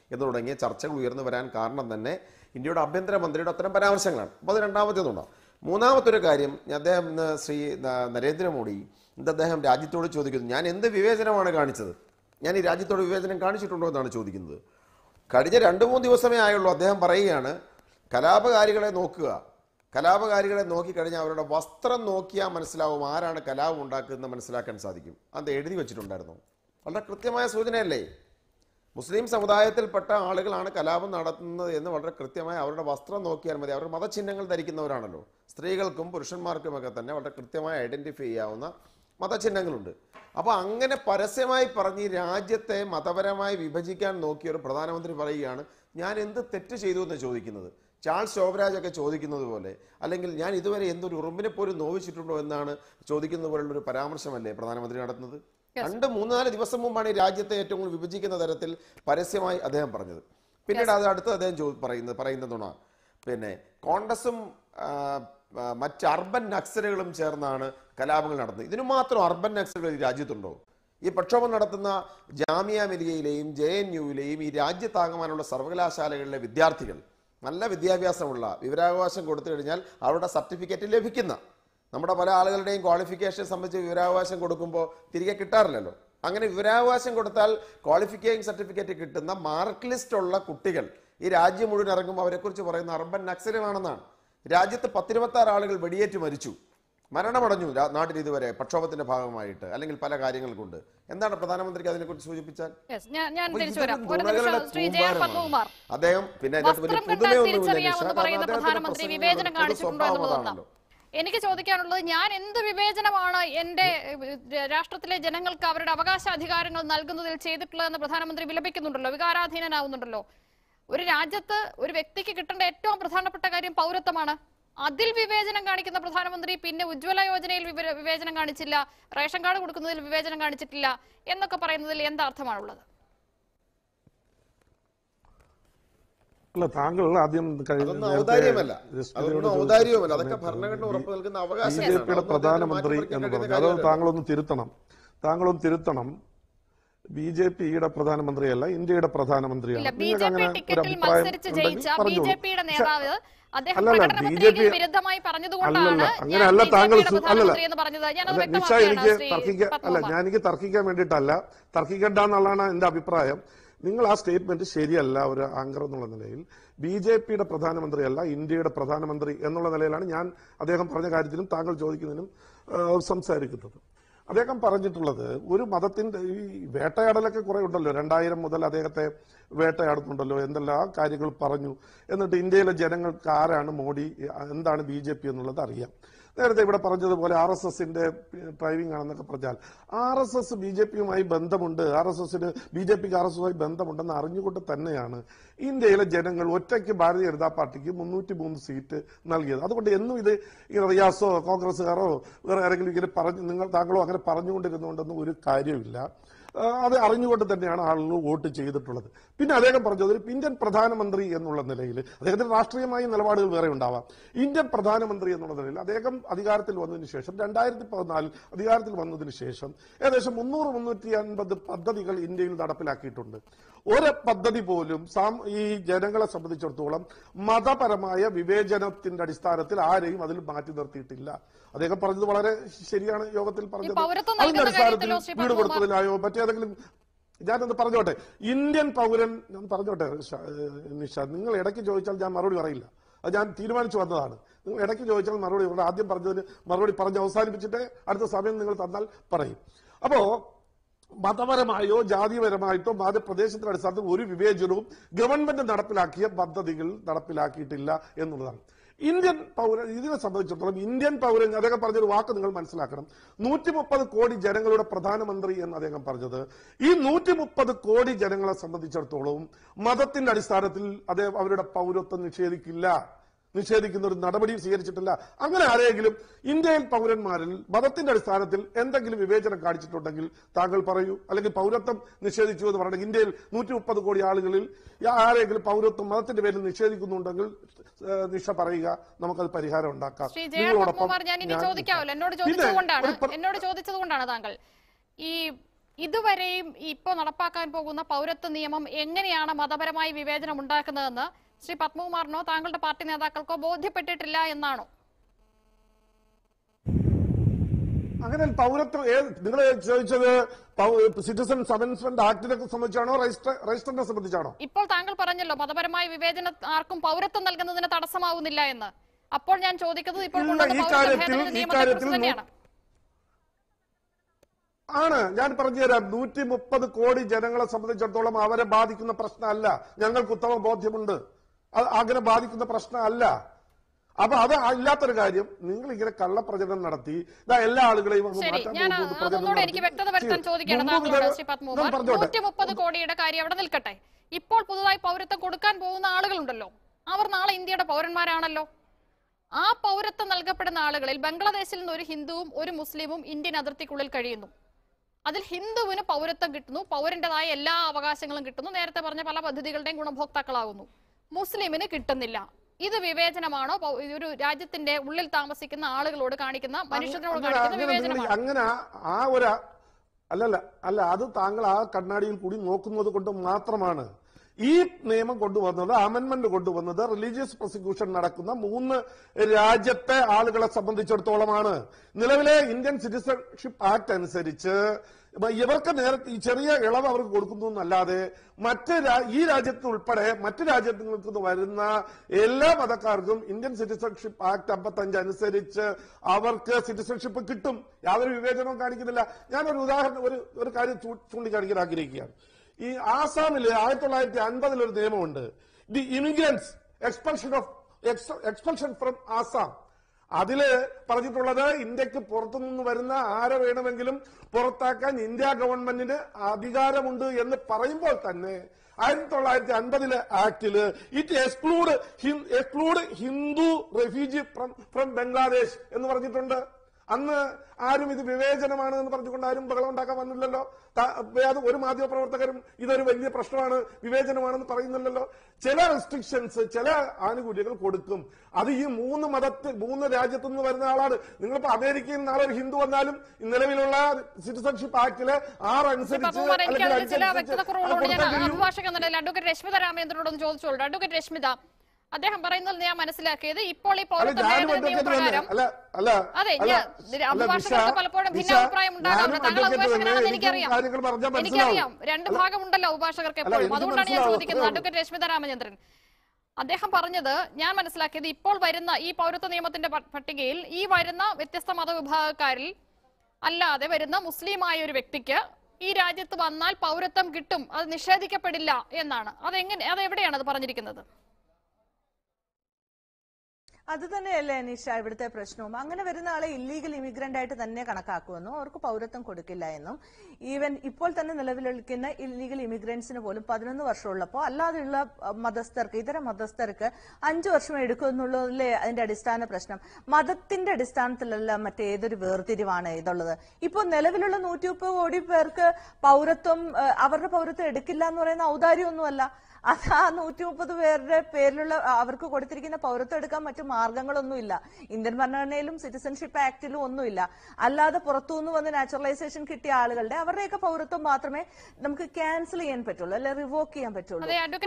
എന്ന് തുടങ്ങിയ ചർച്ചകൾ ഉയർന്നു വരാൻ കാരണം തന്നെ ഇന്ത്യയുടെ ആഭ്യന്തരമന്ത്രിയുടെ അത്തരം പരാമർശങ്ങളാണ്. അപ്പോൾ അത് രണ്ടാമത്തേതുണ്ടാവും. മൂന്നാമത്തൊരു കാര്യം, അദ്ദേഹം ശ്രീ നരേന്ദ്രമോദി അദ്ദേഹം രാജ്യത്തോട് ചോദിക്കുന്നു, ഞാൻ എന്ത് വിവേചനമാണ് കാണിച്ചത്, ഞാൻ ഈ രാജ്യത്തോട് വിവേചനം കാണിച്ചിട്ടുണ്ടോ എന്നാണ് ചോദിക്കുന്നത്. കഴിഞ്ഞ 2-3 ദിവസമേ ആയുള്ളൂ അദ്ദേഹം പറയുകയാണ്, കലാപകാരികളെ നോക്കുക, കലാപകാരികളെ നോക്കിക്കഴിഞ്ഞാൽ അവരുടെ വസ്ത്രം നോക്കിയാൽ മനസ്സിലാവും ആരാണ് കലാപം ഉണ്ടാക്കുന്നത് മനസ്സിലാക്കാൻ സാധിക്കും. അത് എഴുതി വെച്ചിട്ടുണ്ടായിരുന്നു. വളരെ കൃത്യമായ സൂചനയല്ലേ? മുസ്ലിം സമുദായത്തിൽപ്പെട്ട ആളുകളാണ് കലാപം നടത്തുന്നത് എന്ന് വളരെ കൃത്യമായി അവരുടെ വസ്ത്രം നോക്കിയാൽ മതി. അവർ മതചിഹ്നങ്ങൾ ധരിക്കുന്നവരാണല്ലോ. സ്ത്രീകൾക്കും പുരുഷന്മാർക്കുമൊക്കെ തന്നെ വളരെ കൃത്യമായി ഐഡന്റിഫൈ ചെയ്യാവുന്ന മതചിഹ്നങ്ങളുണ്ട്. അപ്പോൾ അങ്ങനെ പരസ്യമായി പറഞ്ഞ് രാജ്യത്തെ മതപരമായി വിഭജിക്കാൻ നോക്കിയ ഒരു പ്രധാനമന്ത്രി പറയുകയാണ്, ഞാൻ എന്ത് തെറ്റ് ചെയ്തു എന്ന് ചോദിക്കുന്നത്. ചാൾസ് ശോഭരാജ് ഒക്കെ ചോദിക്കുന്നത് പോലെ, അല്ലെങ്കിൽ ഞാൻ ഇതുവരെ എന്തൊരു ഉറുമ്പിനെ പോലും നോവിച്ചിട്ടുണ്ടോ എന്നാണ് ചോദിക്കുന്നത് പോലുള്ളൊരു പരാമർശമല്ലേ പ്രധാനമന്ത്രി നടത്തുന്നത്? 2-3-4 ദിവസം മുമ്പാണ് ഈ രാജ്യത്തെ ഏറ്റവും കൂടുതൽ വിഭജിക്കുന്ന തരത്തിൽ പരസ്യമായി അദ്ദേഹം പറഞ്ഞത്. പിന്നീട് അത് അടുത്ത് അദ്ദേഹം പറയുന്നതാണ് പിന്നെ കോൺഗ്രസും മറ്റ് അർബൻ നക്സലുകളും ചേർന്നാണ് കലാപങ്ങൾ നടത്തുന്നത്. ഇതിനു മാത്രം അർബൻ നക്സലുകൾ ഈ രാജ്യത്തുണ്ടോ? ഈ പ്രക്ഷോഭം നടത്തുന്ന ജാമിയ മിലിയയിലെയും JNUവിലെയും ഈ രാജ്യത്താകമാനുള്ള സർവകലാശാലകളിലെ വിദ്യാർത്ഥികൾ നല്ല വിദ്യാഭ്യാസമുള്ള, വിവരാവകാശം കൊടുത്തു കഴിഞ്ഞാൽ അവരുടെ സർട്ടിഫിക്കറ്റ് ലഭിക്കുന്ന, നമ്മുടെ പല ആളുകളുടെയും ക്വാളിഫിക്കേഷൻ സംബന്ധിച്ച് വിവരാവകാശം കൊടുക്കുമ്പോൾ തിരികെ കിട്ടാറില്ലല്ലോ. അങ്ങനെ വിവരാവകാശം കൊടുത്താൽ ക്വാളിഫിക്കേഷൻ സർട്ടിഫിക്കറ്റ് കിട്ടുന്ന മാർക്ക് ലിസ്റ്റ് ഉള്ള കുട്ടികൾ ഈ രാജ്യം മുഴുവൻ ഇറങ്ങുമ്പോൾ അവരെക്കുറിച്ച് പറയുന്ന അർബൻ നക്സലുകളാണെന്നാണ്. രാജ്യത്ത് 10-26 ആളുകൾ വെടിയേറ്റ് മരിച്ചു, മരണമടഞ്ഞു നാട്ടിൽ ഇതുവരെ പ്രക്ഷോഭത്തിന്റെ ഭാഗമായിട്ട്, അല്ലെങ്കിൽ പല കാര്യങ്ങൾ കൊണ്ട്. എന്താണ് പ്രധാനമന്ത്രിക്ക് അതിനെക്കുറിച്ച് സൂചിപ്പിച്ചാൽ? അദ്ദേഹം പിന്നെ എനിക്ക് ചോദിക്കാനുള്ളത്, ഞാൻ എന്ത് വിവേചനമാണ് എന്റെ രാഷ്ട്രത്തിലെ ജനങ്ങൾക്ക് അവരുടെ അവകാശാധികാരങ്ങൾ നൽകുന്നതിൽ ചെയ്തിട്ടുള്ളതെന്ന് പ്രധാനമന്ത്രി വിലപിക്കുന്നുണ്ടല്ലോ, വികാരാധീനനാവുന്നുണ്ടല്ലോ. ഒരു രാജ്യത്ത് ഒരു വ്യക്തിക്ക് കിട്ടേണ്ട ഏറ്റവും പ്രധാനപ്പെട്ട കാര്യം പൗരത്വമാണ്. അതിൽ വിവേചനം കാണിക്കുന്ന പ്രധാനമന്ത്രി പിന്നെ ഉജ്ജ്വല യോജനയിൽ വിവേചനം കാണിച്ചില്ല, റേഷൻ കാർഡ് കൊടുക്കുന്നതിൽ വിവേചനം കാണിച്ചിട്ടില്ല എന്നൊക്കെ പറയുന്നതിൽ എന്താർത്ഥമാണുള്ളത്? അല്ല, താങ്കൾ ആദ്യം ബിജെപിയുടെ പ്രധാനമന്ത്രി എന്ന് പറഞ്ഞു, അത് താങ്കളൊന്ന് തിരുത്തണം. ബിജെപിയുടെ പ്രധാനമന്ത്രിയല്ല, ഇന്ത്യയുടെ പ്രധാനമന്ത്രിയാണ്. അങ്ങനെ ഒരു അഭിപ്രായം അങ്ങനെയല്ല താങ്കൾ നിഷ, എനിക്ക് തർക്കിക്കാൻ വേണ്ടിയിട്ടല്ല, തർക്കിക്കണ്ട എന്നുള്ളതാണ് എന്റെ അഭിപ്രായം. നിങ്ങൾ ആ സ്റ്റേറ്റ്മെന്റ് ശരിയല്ല. ഒരു ആങ്കർ എന്നുള്ള നിലയിൽ ബിജെപിയുടെ പ്രധാനമന്ത്രിയല്ല, ഇന്ത്യയുടെ പ്രധാനമന്ത്രി എന്നുള്ള നിലയിലാണ് ഞാൻ അദ്ദേഹം പറഞ്ഞ കാര്യത്തിനും താങ്കൾ ചോദിക്കുന്നതിനും സംസാരിക്കുന്നത്. അദ്ദേഹം പറഞ്ഞിട്ടുള്ളത് ഒരു മതത്തിന്റെ ഈ വേട്ടയാടലൊക്കെ കുറെ ഉണ്ടല്ലോ, 2000 മുതൽ അദ്ദേഹത്തെ വേട്ടയാടുന്നുണ്ടല്ലോ, എന്തെല്ലാം കാര്യങ്ങൾ പറഞ്ഞു. എന്നിട്ട് ഇന്ത്യയിലെ ജനങ്ങൾക്ക് ആരാണ് മോഡി, എന്താണ് BJP എന്നുള്ളത് അറിയാം. നേരത്തെ ഇവിടെ പറഞ്ഞതുപോലെ RSSന്റെ ഡ്രൈവിംഗ് ആണെന്നൊക്കെ പറഞ്ഞാൽ RSS BJPയുമായി ബന്ധമുണ്ട്, BJPക്ക് RSSുമായി ബന്ധമുണ്ടെന്ന് അറിഞ്ഞുകൊണ്ട് തന്നെയാണ് ഇന്ത്യയിലെ ജനങ്ങൾ ഒറ്റയ്ക്ക് ഭാരതീയ ജനതാ പാർട്ടിക്ക് 303 സീറ്റ് നൽകിയത്. അതുകൊണ്ട് എന്നും ഇത് റിയാസോ കോൺഗ്രസ്സുകാരോ വേറെ ആരെങ്കിലും ഇങ്ങനെ താങ്കളോ അങ്ങനെ പറഞ്ഞുകൊണ്ടിരുന്നുകൊണ്ടൊന്നും ഒരു കാര്യമില്ല. അത് അറിഞ്ഞുകൊണ്ട് തന്നെയാണ് ആളുകൾ വോട്ട് ചെയ്തിട്ടുള്ളത്. പിന്നെ അദ്ദേഹം പറഞ്ഞത് ഒരു ഇന്ത്യൻ പ്രധാനമന്ത്രി എന്നുള്ള നിലയിൽ അദ്ദേഹത്തിന് രാഷ്ട്രീയമായ നിലപാടുകൾ വേറെ ഉണ്ടാവാം. ഇന്ത്യൻ പ്രധാനമന്ത്രി എന്നുള്ള നിലയിൽ അദ്ദേഹം അധികാരത്തിൽ വന്നതിന് ശേഷം 2014 അധികാരത്തിൽ വന്നതിന് ശേഷം ഏകദേശം 300-350 പദ്ധതികൾ ഇന്ത്യയിൽ നടപ്പിലാക്കിയിട്ടുണ്ട്. ഒരു പദ്ധതി പോലും ഈ ജനങ്ങളെ സംബന്ധിച്ചിടത്തോളം മതപരമായ വിവേചനത്തിന്റെ അടിസ്ഥാനത്തിൽ ആരെയും അതിൽ മാറ്റി നിർത്തിയിട്ടില്ല. അദ്ദേഹം പറഞ്ഞത് വളരെ ശരിയാണ്, യോഗത്തിൽ പറഞ്ഞത്. അതിന്റെ അടിസ്ഥാനത്തിൽ വീട് കൊടുത്തതിലായോ മറ്റേതെങ്കിലും, ഞാനൊന്ന് പറഞ്ഞോട്ടെ, ഇന്ത്യൻ പൗരൻ, ഞാൻ പറഞ്ഞോട്ടെ നിഷ, നിങ്ങൾ ഇടയ്ക്ക് ചോദിച്ചാൽ ഞാൻ മറുപടി പറയില്ല. അത് ഞാൻ തീരുമാനിച്ചു വന്നതാണ്. നിങ്ങൾ ഇടയ്ക്ക് ചോദിച്ചാൽ മറുപടി പറയും. ആദ്യം പറഞ്ഞതിന് മറുപടി പറഞ്ഞ് അവസാനിപ്പിച്ചിട്ട് അടുത്ത സമയം നിങ്ങൾ തന്നാൽ പറയും. അപ്പോ മതപരമായോ ജാതിപരമായിട്ടോ പ്രദേശത്തിന്റെ അടിസ്ഥാനത്തിൽ ഒരു വിവേചനവും ഗവൺമെന്റ് നടപ്പിലാക്കിയ പദ്ധതികൾ നടപ്പിലാക്കിയിട്ടില്ല എന്നുള്ളതാണ്. ഇന്ത്യൻ പൗരൻ ഇതിനെ സംബന്ധിച്ചിടത്തോളം ഇന്ത്യൻ പൗരൻ, അദ്ദേഹം പറഞ്ഞൊരു വാക്ക് നിങ്ങൾ മനസ്സിലാക്കണം, 130 കോടി ജനങ്ങളുടെ പ്രധാനമന്ത്രി എന്ന് അദ്ദേഹം പറഞ്ഞത്. ഈ 130 കോടി ജനങ്ങളെ സംബന്ധിച്ചിടത്തോളം മതത്തിന്റെ അടിസ്ഥാനത്തിൽ അദ്ദേഹം അവരുടെ പൗരത്വം നിഷേധിക്കുന്ന ഒരു നടപടി സ്വീകരിച്ചിട്ടില്ല. അങ്ങനെ ആരെങ്കിലും ഇന്ത്യയിൽ പൗരന്മാരിൽ മതത്തിന്റെ അടിസ്ഥാനത്തിൽ എന്തെങ്കിലും വിവേചനം കാണിച്ചിട്ടുണ്ടെങ്കിൽ താങ്കൾ പറയൂ. അല്ലെങ്കിൽ പൗരത്വം നിഷേധിച്ചു എന്ന് പറഞ്ഞാൽ ഇന്ത്യയിൽ 130 കോടി ആളുകളിൽ ആരെങ്കിലും പൗരത്വം മതത്തിന്റെ പേരിൽ നിഷേധിക്കുന്നുണ്ടെങ്കിൽ നിഷ പറയുക, നമുക്കത് പരിഹാരം ഉണ്ടാക്കാം. എന്നോട് ചോദിച്ചതുകൊണ്ടാണ് താങ്കൾ ഈ ഇതുവരെയും ഇപ്പോൾ നടപ്പാക്കാൻ പോകുന്ന പൗരത്വ നിയമം എങ്ങനെയാണ് മതപരമായി വിവേചനം ഉണ്ടാക്കുന്നതെന്ന് ശ്രീ പത്മകുമാറിനോ താങ്കളുടെ പാർട്ടി നേതാക്കൾക്കോ ബോധ്യപ്പെട്ടിട്ടില്ല എന്നാണോ? അങ്ങനെ പൗരത്വം നിങ്ങൾ ചോദിച്ചത് സിറ്റിസൺസ് അമെന്റ്മെന്റ് ആക്ടിനെ സംബന്ധിച്ചാണോ രജിസ്റ്ററിനെ സംബന്ധിച്ചാണോ? ഇപ്പോൾ താങ്കൾ പറഞ്ഞല്ലോ മതപരമായ വിവേചനം ആർക്കും പൗരത്വം നൽകുന്നതിന് തടസ്സമാവുന്നില്ല എന്ന്. അപ്പോൾ ഞാൻ ചോദിക്കുന്നത് ഇപ്പോൾ ആണ്. ഞാൻ പറഞ്ഞുതരാം. 130 കോടി ജനങ്ങളെ സംബന്ധിച്ചിടത്തോളം അവരെ ബാധിക്കുന്ന പ്രശ്നമല്ല. ഞങ്ങൾക്ക് ഉത്തമ ബോധ്യമുണ്ട്. അങ്ങനെ ബാധിക്കുന്ന പ്രശ്നമല്ല. അപ്പൊ അത് ഇല്ലാത്തൊരു കാര്യം നിങ്ങൾ ഇങ്ങനെ കള്ളപ്രചരണം നടത്തി എല്ലാ ആളുകളെയും 130 കോടിയുടെ കാര്യം അവിടെ നിൽക്കട്ടെ. ഇപ്പോൾ പുതുതായി പൗരത്വം കൊടുക്കാൻ പോകുന്ന ആളുകളുണ്ടല്ലോ, അവർ നാളെ ഇന്ത്യയുടെ പൗരന്മാരാണല്ലോ. ആ പൗരത്വം നൽകപ്പെടുന്ന ആളുകളിൽ ബംഗ്ലാദേശിൽ നിന്ന് ഒരു ഹിന്ദുവും ഒരു മുസ്ലിമും ഇന്ത്യൻ അതിർത്തിക്കുള്ളിൽ കഴിയുന്നു. അതിൽ ഹിന്ദുവിന് പൗരത്വം കിട്ടുന്നു, പൗരന്റേതായ എല്ലാ അവകാശങ്ങളും കിട്ടുന്നു, നേരത്തെ പറഞ്ഞ പല പദ്ധതികളുടെയും ഗുണഭോക്താക്കളാകുന്നു. മുസ്ലിമിന് കിട്ടുന്നില്ല. ഇത് വിവേചനമാണോ? ഒരു രാജ്യത്തിന്റെ ഉള്ളിൽ താമസിക്കുന്ന ആളുകളോട് കാണിക്കുന്ന, മനുഷ്യരോട് കാണിക്കുന്ന വിവേചനമാണോ? അങ്ങനെ അല്ല, അത് താങ്കൾ ആ കണ്ണാടിയിൽ കൂടി നോക്കുന്നത് കൊണ്ട് മാത്രമാണ്. ഈ നിയമം കൊണ്ടുവന്നത്, അമെന്റ്മെന്റ് കൊണ്ടുവന്നത് റിലീജിയസ് പ്രോസിക്യൂഷൻ നടക്കുന്ന 3 രാജ്യത്തെ ആളുകളെ സംബന്ധിച്ചിടത്തോളമാണ്. നിലവിലെ ഇന്ത്യൻ സിറ്റിസൺഷിപ്പ് ആക്ട് അനുസരിച്ച് ഇവർക്ക് നേരത്തെ ഈ ചെറിയ ഇളവ് അവർക്ക് കൊടുക്കുന്നു എന്നല്ലാതെ ഈ രാജ്യത്ത് ഉൾപ്പെടെ മറ്റു രാജ്യങ്ങൾക്ക് വരുന്ന എല്ലാ മതക്കാർക്കും ഇന്ത്യൻ സിറ്റിസൺഷിപ്പ് ആക്ട് 55 അനുസരിച്ച് അവർക്ക് സിറ്റിസൺഷിപ്പ് കിട്ടും. യാതൊരു വിവേചനവും കാണിക്കുന്നില്ല. ഞാനൊരു ഉദാഹരണം, ഒരു കാര്യം ചൂണ്ടിക്കാണിക്കാൻ ആഗ്രഹിക്കുകയാണ്. ഈ ആസാമില് 1950 ഒരു നിയമമുണ്ട്, the immigrants expulsion from Assam. അതില് പറഞ്ഞിട്ടുള്ളത് ഇന്ത്യക്ക് പുറത്തുനിന്ന് വരുന്ന ആരെ വേണമെങ്കിലും പുറത്താക്കാൻ ഇന്ത്യ ഗവൺമെന്റിന് അധികാരമുണ്ട് എന്ന് പറയുമ്പോൾ തന്നെ 1950 ആക്ടില് it exclude Hindu refugee from Bangladesh എന്ന് പറഞ്ഞിട്ടുണ്ട്. അന്ന് ആരും ഇത് വിവേചനമാണ് എന്ന് പറഞ്ഞുകൊണ്ട് ആരും ബഹളം ഉണ്ടാക്കാൻ വന്നില്ലല്ലോ. ഒരു മാധ്യമപ്രവർത്തകരും ഇതൊരു വലിയ പ്രശ്നമാണ്, വിവേചനമാണെന്ന് പറയുന്നില്ലല്ലോ. ചില റെസ്ട്രിക്ഷൻസ്, ചില ആനുകൂല്യങ്ങൾ കൊടുക്കും. അത് ഈ 3 രാജ്യത്തു നിന്ന് വരുന്ന ആളാണ്. നിങ്ങളിപ്പോ അമേരിക്കയിൽ നാളെ ഒരു ഹിന്ദു വന്നാലും നിലവിലുള്ള സിറ്റിസൺഷിപ്പ് ആക്ടിലെ 6 അനുസരിച്ച് അഡ്വക്കേറ്റ് രശ്മിത രാമേന്ദ്രനോടൊന്ന് ചോദിച്ചോളൂ. അഡ്വക്കേറ്റ് രശ്മിത, അദ്ദേഹം പറയുന്നത് ഞാൻ മനസ്സിലാക്കിയത് ഇപ്പോൾ ഈ പൗരത്വ നിയമപ്രകാരം അതെ, അഭിഭാഷകർക്ക് പലപ്പോഴും ഭിന്ന അഭിപ്രായം ഉണ്ടാകാറുണ്ട്. താങ്കൾ അഭിഭാഷകനാണെന്ന് എനിക്കറിയാം. 2 ഭാഗമുണ്ടല്ലോ അഭിഭാഷകർക്ക് എപ്പോഴും. അതുകൊണ്ടാണ് ഞാൻ ചോദിക്കുന്നത്. അഡ്വക്കേറ്റ് രശ്മിത രാമചന്ദ്രൻ, അദ്ദേഹം പറഞ്ഞത് ഞാൻ മനസ്സിലാക്കിയത് ഇപ്പോൾ വരുന്ന ഈ പൗരത്വ നിയമത്തിന്റെ പട്ടികയിൽ ഈ വരുന്ന വ്യത്യസ്ത മതവിഭാഗക്കാരിൽ അല്ലാതെ വരുന്ന മുസ്ലിമായ ഒരു വ്യക്തിക്ക് ഈ രാജ്യത്ത് വന്നാൽ പൗരത്വം കിട്ടും, അത് നിഷേധിക്കപ്പെടില്ല എന്നാണ്. അതെവിടെയാണ് അത് പറഞ്ഞിരിക്കുന്നത്? അത് തന്നെയല്ലേ നിഷ ഇവിടുത്തെ പ്രശ്നവും. അങ്ങനെ വരുന്ന ആളെ ഇല്ലീഗൽ ഇമിഗ്രന്റ് ആയിട്ട് തന്നെ കണക്കാക്കുമെന്നും അവർക്ക് പൗരത്വം കൊടുക്കില്ല എന്നും, ഈവൻ ഇപ്പോൾ തന്നെ നിലവിലിരിക്കുന്ന ഇല്ലീഗൽ ഇമിഗ്രൻസിന് പോലും 11 വർഷമുള്ളപ്പോൾ അല്ലാതെയുള്ള മതസ്ഥർക്ക്, ഇതര മതസ്ഥർക്ക് 5 വർഷം എടുക്കും എന്നുള്ളതല്ലേ അതിന്റെ അടിസ്ഥാന പ്രശ്നം. മതത്തിന്റെ അടിസ്ഥാനത്തിലല്ല മറ്റേതൊരു വേർതിരിവാണ് ഇതുള്ളത്. ഇപ്പോൾ നിലവിലുള്ള 130 കോടി പേർക്ക് പൗരത്വം, അവരുടെ പൗരത്വം എടുക്കില്ല എന്ന് പറയുന്ന ഔദാര്യമൊന്നുമല്ല. അത് ആ 130 പേരുടെ പേരിലുള്ള അവർക്ക് കൊടുത്തിരിക്കുന്ന പൗരത്വം എടുക്കാൻ മറ്റു മാർഗങ്ങളൊന്നുമില്ല. ഇന്ത്യൻ ഭരണഘടനയിലും സിറ്റിസൺഷിപ്പ് ആക്ടിലും ഒന്നുമില്ല. അല്ലാതെ പുറത്തുനിന്ന് വന്ന് നാച്ചുറലൈസേഷൻ കിട്ടിയ ആളുകളുടെ അവരുടെയൊക്കെ പൗരത്വം മാത്രമേ നമുക്ക് ക്യാൻസൽ ചെയ്യാൻ പറ്റുള്ളൂ, അല്ലെ റിവോക്ക് ചെയ്യാൻ പറ്റുള്ളൂ.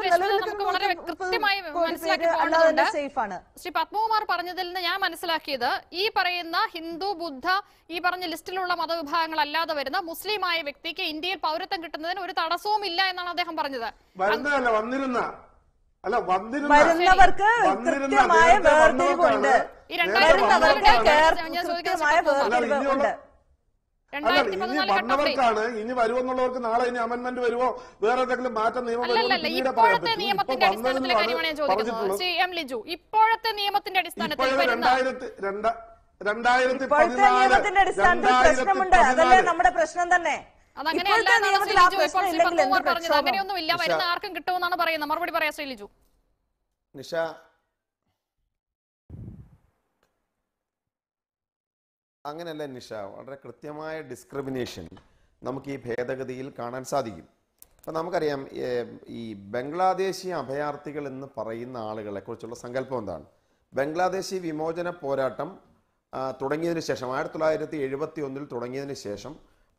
അല്ലാതെ സേഫ് ആണ്. ശ്രീ പത്മകുമാർ പറഞ്ഞതിൽ നിന്ന് ഞാൻ മനസ്സിലാക്കിയത് ഈ പറയുന്ന ഹിന്ദു, ബുദ്ധ, ഈ പറഞ്ഞ ലിസ്റ്റിലുള്ള മതവിഭാഗങ്ങൾ അല്ലാതെ വരുന്ന മുസ്ലിമായ വ്യക്തിക്ക് ഇന്ത്യയിൽ പൗരത്വം കിട്ടുന്നതിന് ഒരു തടസ്സവും ഇല്ല എന്നാണ് അദ്ദേഹം പറഞ്ഞത്. വരുന്നവർക്ക് കൃത്യമായ വേർതിരിവുണ്ട്. വന്നവർക്കാണ്. ഇനി വരുമെന്നുള്ളവർക്ക് നാളെ ഇനി അമെന്റ്മെന്റ് വരുമോ, വേറെ എന്തെങ്കിലും മാറ്റം നിയമം ഇപ്പോഴത്തെ നിയമത്തിന്റെ അടിസ്ഥാനത്തിലെ കാര്യമാണ് ഞാൻ ചോദിക്കുന്നത്. ശ്രീ എം ലിജു, ഇപ്പോഴത്തെ നിയമത്തിന്റെ അടിസ്ഥാനത്തിൽ നിയമത്തിന്റെ അടിസ്ഥാനത്തിൽ പ്രശ്നമുണ്ട്. അതല്ലേ നമ്മുടെ പ്രശ്നം തന്നെ. അങ്ങനെയൊന്നുമില്ല, വരുന്ന ആർക്കും കിട്ടുമെന്നാണ് പറയുന്നത്. മറുപടി പറയാം ശ്രീ ലിജു. നിഷ, അങ്ങനെയല്ല നിഷ, വളരെ കൃത്യമായ ഡിസ്ക്രിമിനേഷൻ നമുക്ക് ഈ ഭേദഗതിയിൽ കാണാൻ സാധിക്കും. അപ്പം നമുക്കറിയാം, ഈ ബംഗ്ലാദേശി അഭയാർത്ഥികൾ എന്ന് പറയുന്ന ആളുകളെ കുറിച്ചുള്ള സങ്കല്പം എന്താണ്? ബംഗ്ലാദേശി വിമോചന പോരാട്ടം തുടങ്ങിയതിന് ശേഷം, 1971 തുടങ്ങിയതിന് ശേഷം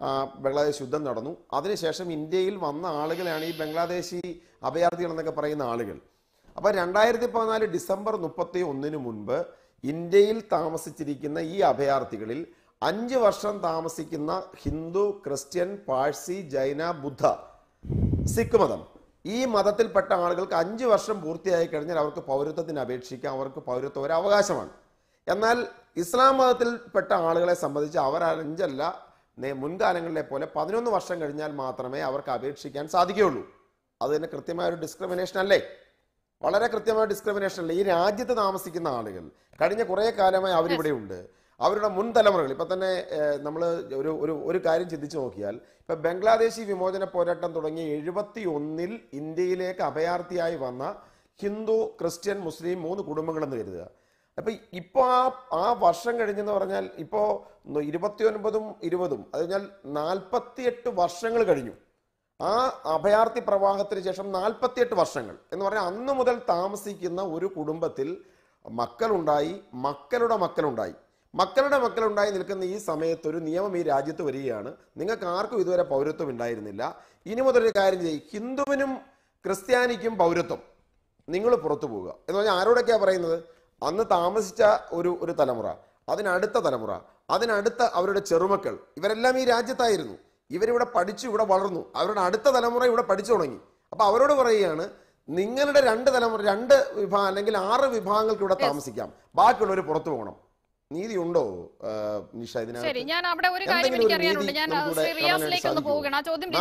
ബംഗ്ലാദേശ് യുദ്ധം നടന്നു. അതിനുശേഷം ഇന്ത്യയിൽ വന്ന ആളുകളാണ് ഈ ബംഗ്ലാദേശി അഭയാർത്ഥികൾ എന്നൊക്കെ പറയുന്ന ആളുകൾ. അപ്പോൾ 2014 ഡിസംബർ 31 മുൻപ് ഇന്ത്യയിൽ താമസിച്ചിരിക്കുന്ന ഈ അഭയാർത്ഥികളിൽ 5 വർഷം താമസിക്കുന്ന ഹിന്ദു, ക്രിസ്ത്യൻ, പാഴ്സി, ജൈന, ബുദ്ധ, സിഖ് മതം, ഈ മതത്തിൽപ്പെട്ട ആളുകൾക്ക് 5 വർഷം പൂർത്തിയായി കഴിഞ്ഞാൽ അവർക്ക് പൗരത്വത്തിന് അപേക്ഷിക്കാം. അവർക്ക് പൗരത്വം ഒരു അവകാശമാണ്. എന്നാൽ ഇസ്ലാം മതത്തിൽപ്പെട്ട ആളുകളെ സംബന്ധിച്ച് അവർ 5 അല്ല, മുൻകാലങ്ങളിലെ പോലെ 11 വർഷം കഴിഞ്ഞാൽ മാത്രമേ അവർക്ക് അപേക്ഷിക്കാൻ സാധിക്കുകയുള്ളൂ. അത് തന്നെ കൃത്യമായ ഒരു ഡിസ്ക്രിമിനേഷൻ അല്ലേ? വളരെ കൃത്യമായ ഡിസ്ക്രിമിനേഷൻ അല്ലേ? ഈ രാജ്യത്ത് താമസിക്കുന്ന ആളുകൾ കഴിഞ്ഞ കുറേ കാലമായി അവരിവിടെ ഉണ്ട്. അവരുടെ മുൻ തലമുറകൾ ഇപ്പം തന്നെ നമ്മൾ ഒരു കാര്യം ചിന്തിച്ചു നോക്കിയാൽ, ഇപ്പം ബംഗ്ലാദേശി വിമോചന പോരാട്ടം തുടങ്ങിയ 71 ഇന്ത്യയിലേക്ക് അഭയാർത്ഥിയായി വന്ന ഹിന്ദു, ക്രിസ്ത്യൻ, മുസ്ലിം 3 കുടുംബങ്ങളെന്ന് കരുതുക. അപ്പം ഇപ്പോൾ ആ വർഷം കഴിഞ്ഞെന്ന് പറഞ്ഞാൽ ഇപ്പോൾ 29ഉം 20ഉം അത് കഴിഞ്ഞാൽ 48 വർഷങ്ങൾ കഴിഞ്ഞു. ആ അഭയാർത്ഥി പ്രവാഹത്തിന് ശേഷം 48 വർഷങ്ങൾ എന്ന് പറഞ്ഞാൽ അന്ന് മുതൽ താമസിക്കുന്ന ഒരു കുടുംബത്തിൽ മക്കളുണ്ടായി, മക്കളുടെ മക്കളുണ്ടായി, മക്കളുടെ മക്കളുണ്ടായി നിൽക്കുന്ന ഈ സമയത്ത് ഒരു നിയമം ഈ രാജ്യത്ത് വരികയാണ്. നിങ്ങൾക്ക് ആർക്കും ഇതുവരെ പൗരത്വം ഉണ്ടായിരുന്നില്ല, ഇനി മുതലൊരു കാര്യം ചെയ്യും, ഹിന്ദുവിനും ക്രിസ്ത്യാനിക്കും പൗരത്വം, നിങ്ങൾ പുറത്തു പോവുക എന്ന് പറഞ്ഞാൽ ആരോടൊക്കെയാണ് പറയുന്നത്? അന്ന് താമസിച്ച ഒരു തലമുറ, അതിനടുത്ത തലമുറ, അതിനടുത്ത അവരുടെ ചെറുമക്കൾ, ഇവരെല്ലാം ഈ രാജ്യത്തായിരുന്നു. ഇവരിവിടെ പഠിച്ചു, ഇവിടെ വളർന്നു. അവരുടെ അടുത്ത തലമുറ ഇവിടെ പഠിച്ചു തുടങ്ങി. അപ്പൊ അവരോട് പറയുകയാണ്, നിങ്ങളുടെ 2 തലമുറ, 2 വിഭാഗം അല്ലെങ്കിൽ 6 വിഭാഗങ്ങൾക്ക് ഇവിടെ താമസിക്കാം, ബാക്കിയുള്ളവർ പുറത്തു പോകണം. നീതി ഉണ്ടോ നിഷ? ശരി, ഞാൻ അവിടെ ഒരു കാര്യം എനിക്കറിയാനുണ്ട്. ഞാൻ ശ്രീ റിയാസിലേക്ക് ഒന്ന് പോവുകയാണ്. ആ ചോദ്യം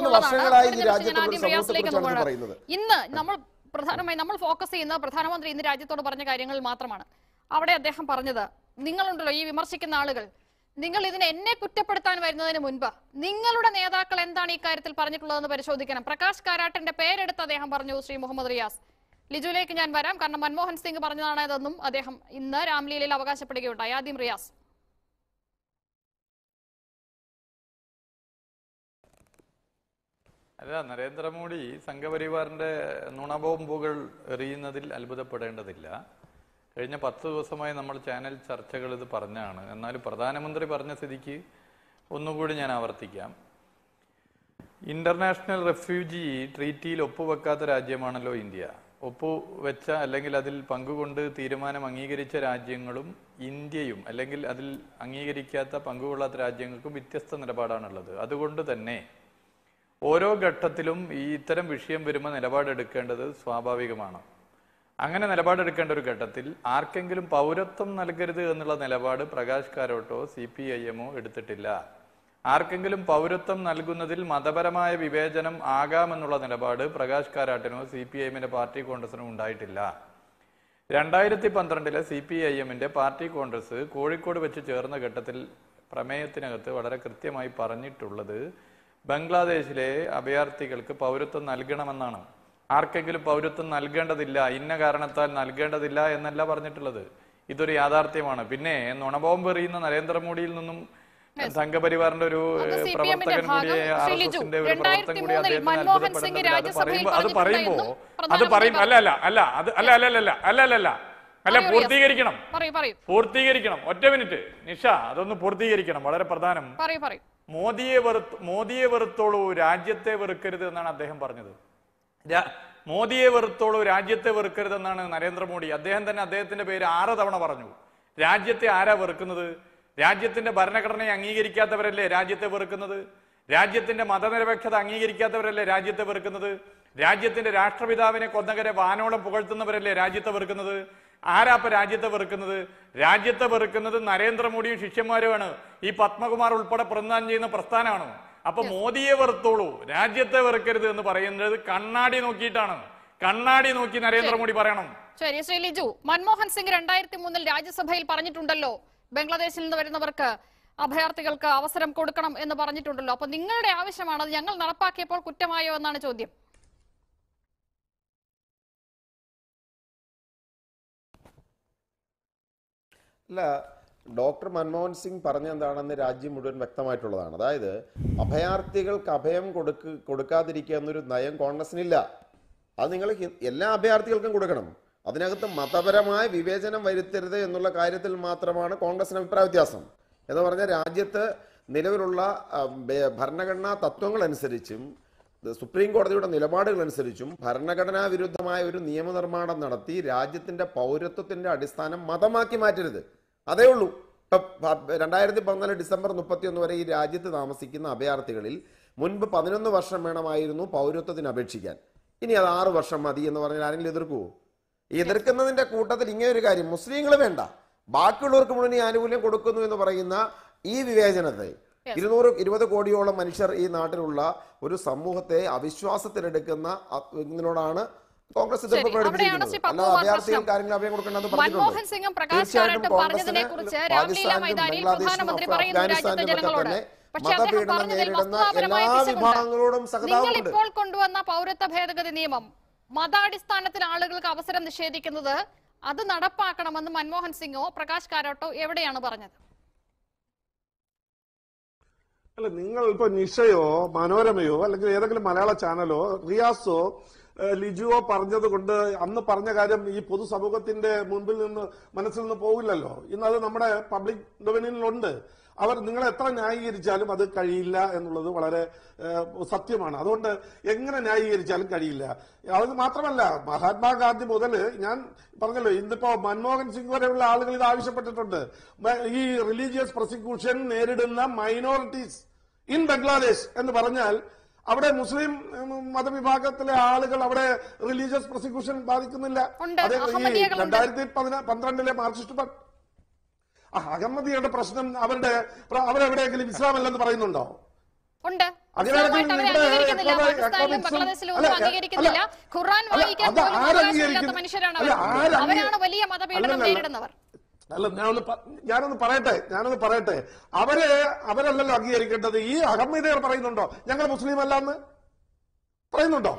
ഇന്ന് നമ്മൾ ഫോക്കസ് ചെയ്യുന്ന പ്രധാനമന്ത്രി ഇന്ന് രാജ്യത്തോട് പറഞ്ഞ കാര്യങ്ങൾ മാത്രമാണ്. അവിടെ അദ്ദേഹം പറഞ്ഞത്, നിങ്ങളുണ്ടല്ലോ ഈ വിമർശിക്കുന്ന ആളുകൾ, നിങ്ങൾ ഇതിനെ എന്നെ കുറ്റപ്പെടുത്താൻ വരുന്നതിന് മുൻപ് നിങ്ങളുടെ നേതാക്കൾ എന്താണ് ഈ കാര്യത്തിൽ പറഞ്ഞിട്ടുള്ളതെന്ന് പരിശോധിക്കണം. പ്രകാശ് കാരാട്ടിന്റെ പേരെടുത്ത് അദ്ദേഹം പറഞ്ഞു. ശ്രീ മുഹമ്മദ് റിയാസ്, ലിജുലേക്ക് ഞാൻ വരാം, കാരണം മൻമോഹൻ സിംഗ് പറഞ്ഞതാണ് ഇതെന്നും അദ്ദേഹം ഇന്ന് രാംലീലയിൽ അവകാശപ്പെടുകയുണ്ടായി. ആദ്യം റിയാസ്. അല്ല, നരേന്ദ്രമോദി സംഘപരിവാറിന്റെ നുണബോംബുകൾ എറിയുന്നതിൽ അത്ഭുതപ്പെടേണ്ടതില്ല. കഴിഞ്ഞ 10 ദിവസമായി നമ്മൾ ചാനൽ ചർച്ചകൾ ഇത് പറഞ്ഞാണ്. എന്നാലും പ്രധാനമന്ത്രി പറഞ്ഞ സ്ഥിതിക്ക് ഒന്നുകൂടി ഞാൻ ആവർത്തിക്കാം. ഇന്റർനാഷണൽ റെഫ്യൂജി ട്രീറ്റിയിൽ ഒപ്പുവെക്കാത്ത രാജ്യമാണല്ലോ ഇന്ത്യ. ഒപ്പുവെച്ച അല്ലെങ്കിൽ അതിൽ പങ്കുകൊണ്ട് തീരുമാനം അംഗീകരിച്ച രാജ്യങ്ങളും ഇന്ത്യയും അല്ലെങ്കിൽ അതിൽ അംഗീകരിക്കാത്ത പങ്കുകൊള്ളാത്ത രാജ്യങ്ങൾക്കും വ്യത്യസ്ത നിലപാടാണുള്ളത്. അതുകൊണ്ട് തന്നെ ഓരോ ഘട്ടത്തിലും ഈ ഇത്തരം വിഷയം വരുമ്പോൾ നിലപാടെടുക്കേണ്ടത് സ്വാഭാവികമാണ്. അങ്ങനെ നിലപാടെടുക്കേണ്ട ഒരു ഘട്ടത്തിൽ ആർക്കെങ്കിലും പൗരത്വം നൽകരുത് എന്നുള്ള നിലപാട് പ്രകാശ് കാരാട്ടോ CPIMO എടുത്തിട്ടില്ല. ആർക്കെങ്കിലും പൗരത്വം നൽകുന്നതിൽ മതപരമായ വിവേചനം ആകാമെന്നുള്ള നിലപാട് പ്രകാശ് കാരാട്ടിനോ CPIMന്റെ പാർട്ടി കോൺഗ്രസിനോ ഉണ്ടായിട്ടില്ല. 2012 CPIMന്റെ പാർട്ടി കോൺഗ്രസ് കോഴിക്കോട് വെച്ച് ചേർന്ന ഘട്ടത്തിൽ പ്രമേയത്തിനകത്ത് വളരെ കൃത്യമായി പറഞ്ഞിട്ടുള്ളത് ബംഗ്ലാദേശിലെ അഭയാർത്ഥികൾക്ക് പൗരത്വം നൽകണമെന്നാണ്. ആർക്കെങ്കിലും പൗരത്വം നൽകേണ്ടതില്ല, ഇന്ന കാരണത്താൽ നൽകേണ്ടതില്ല എന്നല്ല പറഞ്ഞിട്ടുള്ളത്. ഇതൊരു യാഥാർത്ഥ്യമാണ്. പിന്നെ നുണബോംബ് എറിയുന്ന നരേന്ദ്രമോദിയിൽ നിന്നും സംഘപരിവാറിന്റെ ഒരു പ്രവർത്തകൻ കൂടിയായ RSSന്റെ ഒരു പ്രവർത്തകൻ കൂടി അത് പറയും അല്ല പൂർത്തീകരിക്കണം. ഒറ്റ മിനിറ്റ് നിഷ, അതൊന്ന് പൂർത്തീകരിക്കണം, വളരെ പ്രധാനം. മോദിയെ വെറുത്തോളൂ, രാജ്യത്തെ വെറുക്കരുത് എന്നാണ് അദ്ദേഹം പറഞ്ഞത്. മോദിയെ വെറുത്തോളൂ, രാജ്യത്തെ വെറുക്കരുതെന്നാണ് നരേന്ദ്രമോദി. അദ്ദേഹം തന്നെ അദ്ദേഹത്തിന്റെ പേര് 6 തവണ പറഞ്ഞു. രാജ്യത്തെ ആരാ വെറുക്കുന്നത്? രാജ്യത്തിന്റെ ഭരണഘടനയെ അംഗീകരിക്കാത്തവരല്ലേ രാജ്യത്തെ വെറുക്കുന്നത്? രാജ്യത്തിന്റെ മതനിരപേക്ഷത അംഗീകരിക്കാത്തവരല്ലേ രാജ്യത്തെ വെറുക്കുന്നത്? രാജ്യത്തിന്റെ രാഷ്ട്രപിതാവിനെ കൊന്നവരെ വാനോളം പുകഴ്ത്തുന്നവരല്ലേ രാജ്യത്തെ വെറുക്കുന്നത്? ആരാപ്പ രാജ്യത്തെ വെറുക്കുന്നത്? രാജ്യത്തെ വെറുക്കുന്നത് നരേന്ദ്രമോദിയും ശിഷ്യന്മാരുമാണ്. ഈ പത്മകുമാർ ഉൾപ്പെടെ പ്രതിനിധാനം ചെയ്യുന്ന പ്രസ്ഥാനമാണ്. അപ്പൊ മോദിയെ വെറുത്തോളൂ, രാജ്യത്തെ വെറുക്കരുത് എന്ന് പറയുന്നത് കണ്ണാടി നോക്കിയിട്ടാണ്. കണ്ണാടി നോക്കി നരേന്ദ്രമോദി പറയണം. ശരി, ശ്രീ ലിജു, മൻമോഹൻ സിംഗ് 2003 രാജ്യസഭയിൽ പറഞ്ഞിട്ടുണ്ടല്ലോ, ബംഗ്ലാദേശിൽ നിന്ന് വരുന്നവർക്ക് അഭയാർത്ഥികൾക്ക് അവസരം കൊടുക്കണം എന്ന് പറഞ്ഞിട്ടുണ്ടല്ലോ. അപ്പൊ നിങ്ങളുടെ ആവശ്യമാണ് അത് ഞങ്ങൾ നടപ്പാക്കിയപ്പോൾ കുറ്റമായോ എന്നാണ് ചോദ്യം. അല്ല, ഡോക്ടർ മൻമോഹൻ സിംഗ് പറഞ്ഞ എന്താണെന്ന് രാജ്യം മുഴുവൻ വ്യക്തമായിട്ടുള്ളതാണ്. അതായത് അഭയാർത്ഥികൾക്ക് അഭയം കൊടുക്കാതിരിക്കുക എന്നൊരു നയം കോൺഗ്രസിനില്ല. അത് നിങ്ങൾ എല്ലാ അഭയാർത്ഥികൾക്കും കൊടുക്കണം. അതിനകത്ത് മതപരമായ വിവേചനം വരുത്തരുത് എന്നുള്ള കാര്യത്തിൽ മാത്രമാണ് കോൺഗ്രസിന് അഭിപ്രായ വ്യത്യാസം. എന്ന് പറഞ്ഞാൽ രാജ്യത്ത് നിലവിലുള്ള ഭരണഘടനാ തത്വങ്ങൾ അനുസരിച്ചും സുപ്രീം കോടതിയുടെ നിലപാടുകൾ അനുസരിച്ചും ഭരണഘടനാ വിരുദ്ധമായ ഒരു നിയമനിർമ്മാണം നടത്തി രാജ്യത്തിന്റെ പൗരത്വത്തിന്റെ അടിസ്ഥാനം മതമാക്കി മാറ്റരുത്. അതേ ഉള്ളൂ. 2014 ഡിസംബർ 31 വരെ ഈ രാജ്യത്ത് താമസിക്കുന്ന അഭയാർത്ഥികളിൽ മുൻപ് 11 വർഷം വേണമായിരുന്നു പൗരത്വത്തിന് അപേക്ഷിക്കാൻ. ഇനി അത് 6 വർഷം മതി എന്ന് പറഞ്ഞാൽ ആരെങ്കിലും എതിർക്കുമോ? എതിർക്കുന്നതിന്റെ കൂട്ടത്തിൽ ഇങ്ങനെ ഒരു കാര്യം, മുസ്ലിങ്ങൾ വേണ്ട, ബാക്കിയുള്ളവർക്ക് മുഴുവൻ ഈ ആനുകൂല്യം കൊടുക്കുന്നു എന്ന് പറയുന്ന ഈ വിവേചനത്തെ 220 കോടിയോളം മനുഷ്യർ ഈ നാട്ടിലുള്ള ഒരു സമൂഹത്തെ അവിശ്വാസത്തിലെടുക്കുന്ന ഇതിനോടാണ് കോൺഗ്രസ് എതിർപ്പ് പ്രകടിപ്പിച്ചിരിക്കുന്നത്. അല്ലാതെ അഭയാർത്ഥികൾ കാര്യങ്ങൾ അഭയം കൊടുക്കേണ്ടെന്ന് മൻമോഹൻ സിംഗും പ്രകാശ് കാരാട്ടും പറഞ്ഞതിനെ കുറിച്ച് രാംലീല മൈതാനിയിൽ പ്രധാനമന്ത്രി പറയുന്നു രാജ്യത്തെ ജനങ്ങളോട്. പക്ഷേ അദ്ദേഹം പറഞ്ഞതിൽ വസ്തുതാപരമായ പിശകുണ്ട്. നിങ്ങൾ ഇപ്പോൾ കൊണ്ടുവന്ന പൗരത്വ ഭേദഗതി നിയമം മതാടിസ്ഥാനത്തിൽ ആളുകൾക്ക് അവസരം നിഷേധിക്കുന്നത്, അത് നടപ്പാക്കണമെന്ന് മൻമോഹൻ സിംഗോ പ്രകാശ് കാരാട്ടോ എവിടെയാണ് പറഞ്ഞത്? അല്ല, നിങ്ങൾ ഇപ്പൊ നിഷയോ മനോരമയോ അല്ലെങ്കിൽ ഏതെങ്കിലും മലയാള ചാനലോ റിയാസോ ലിജുവോ പറഞ്ഞത് കൊണ്ട് അന്ന് പറഞ്ഞ കാര്യം ഈ പൊതുസമൂഹത്തിന്റെ മുൻപിൽ നിന്ന് മനസ്സിൽ നിന്ന് പോകില്ലല്ലോ. ഇന്ന് അത് നമ്മുടെ പബ്ലിക് ഡൊമിനിയനിലുണ്ട്. അവർ നിങ്ങളെ എത്ര ന്യായീകരിച്ചാലും അത് കഴിയില്ല എന്നുള്ളത് വളരെ സത്യമാണ്. അതുകൊണ്ട് എങ്ങനെ ന്യായീകരിച്ചാലും കഴിയില്ല. അത് മാത്രമല്ല, മഹാത്മാഗാന്ധി മുതൽ ഞാൻ പറഞ്ഞല്ലോ, ഇന്നിപ്പോ മൻമോഹൻ സിംഗ് വരെയുള്ള ആളുകൾ ഇത് ആവശ്യപ്പെട്ടിട്ടുണ്ട്. ഈ റിലീജിയസ് പ്രോസിക്യൂഷൻ നേരിടുന്ന മൈനോറിറ്റീസ് ഇൻ ബംഗ്ലാദേശ് എന്ന് പറഞ്ഞാൽ അവിടെ മുസ്ലിം മതവിഭാഗത്തിലെ ആളുകൾ അവിടെ റിലീജിയസ് പ്രോസിക്യൂഷൻ ബാധിക്കുന്നില്ല. അത് ഈ 2012 മാർക്സിസ്റ്റ് അഹമ്മദിയുടെ പ്രശ്നം അവരെവിടെയെങ്കിലും ഇസ്ലാം അല്ലെന്ന് പറയുന്നുണ്ടോ? അല്ല, ഞാനൊന്ന് പറയട്ടെ. അവരല്ലല്ലോ അംഗീകരിക്കേണ്ടത്. ഈ അഹമ്മദിയർ പറയുന്നുണ്ടോ ഞങ്ങൾ മുസ്ലിം അല്ലാന്ന്? പറയുന്നുണ്ടോ?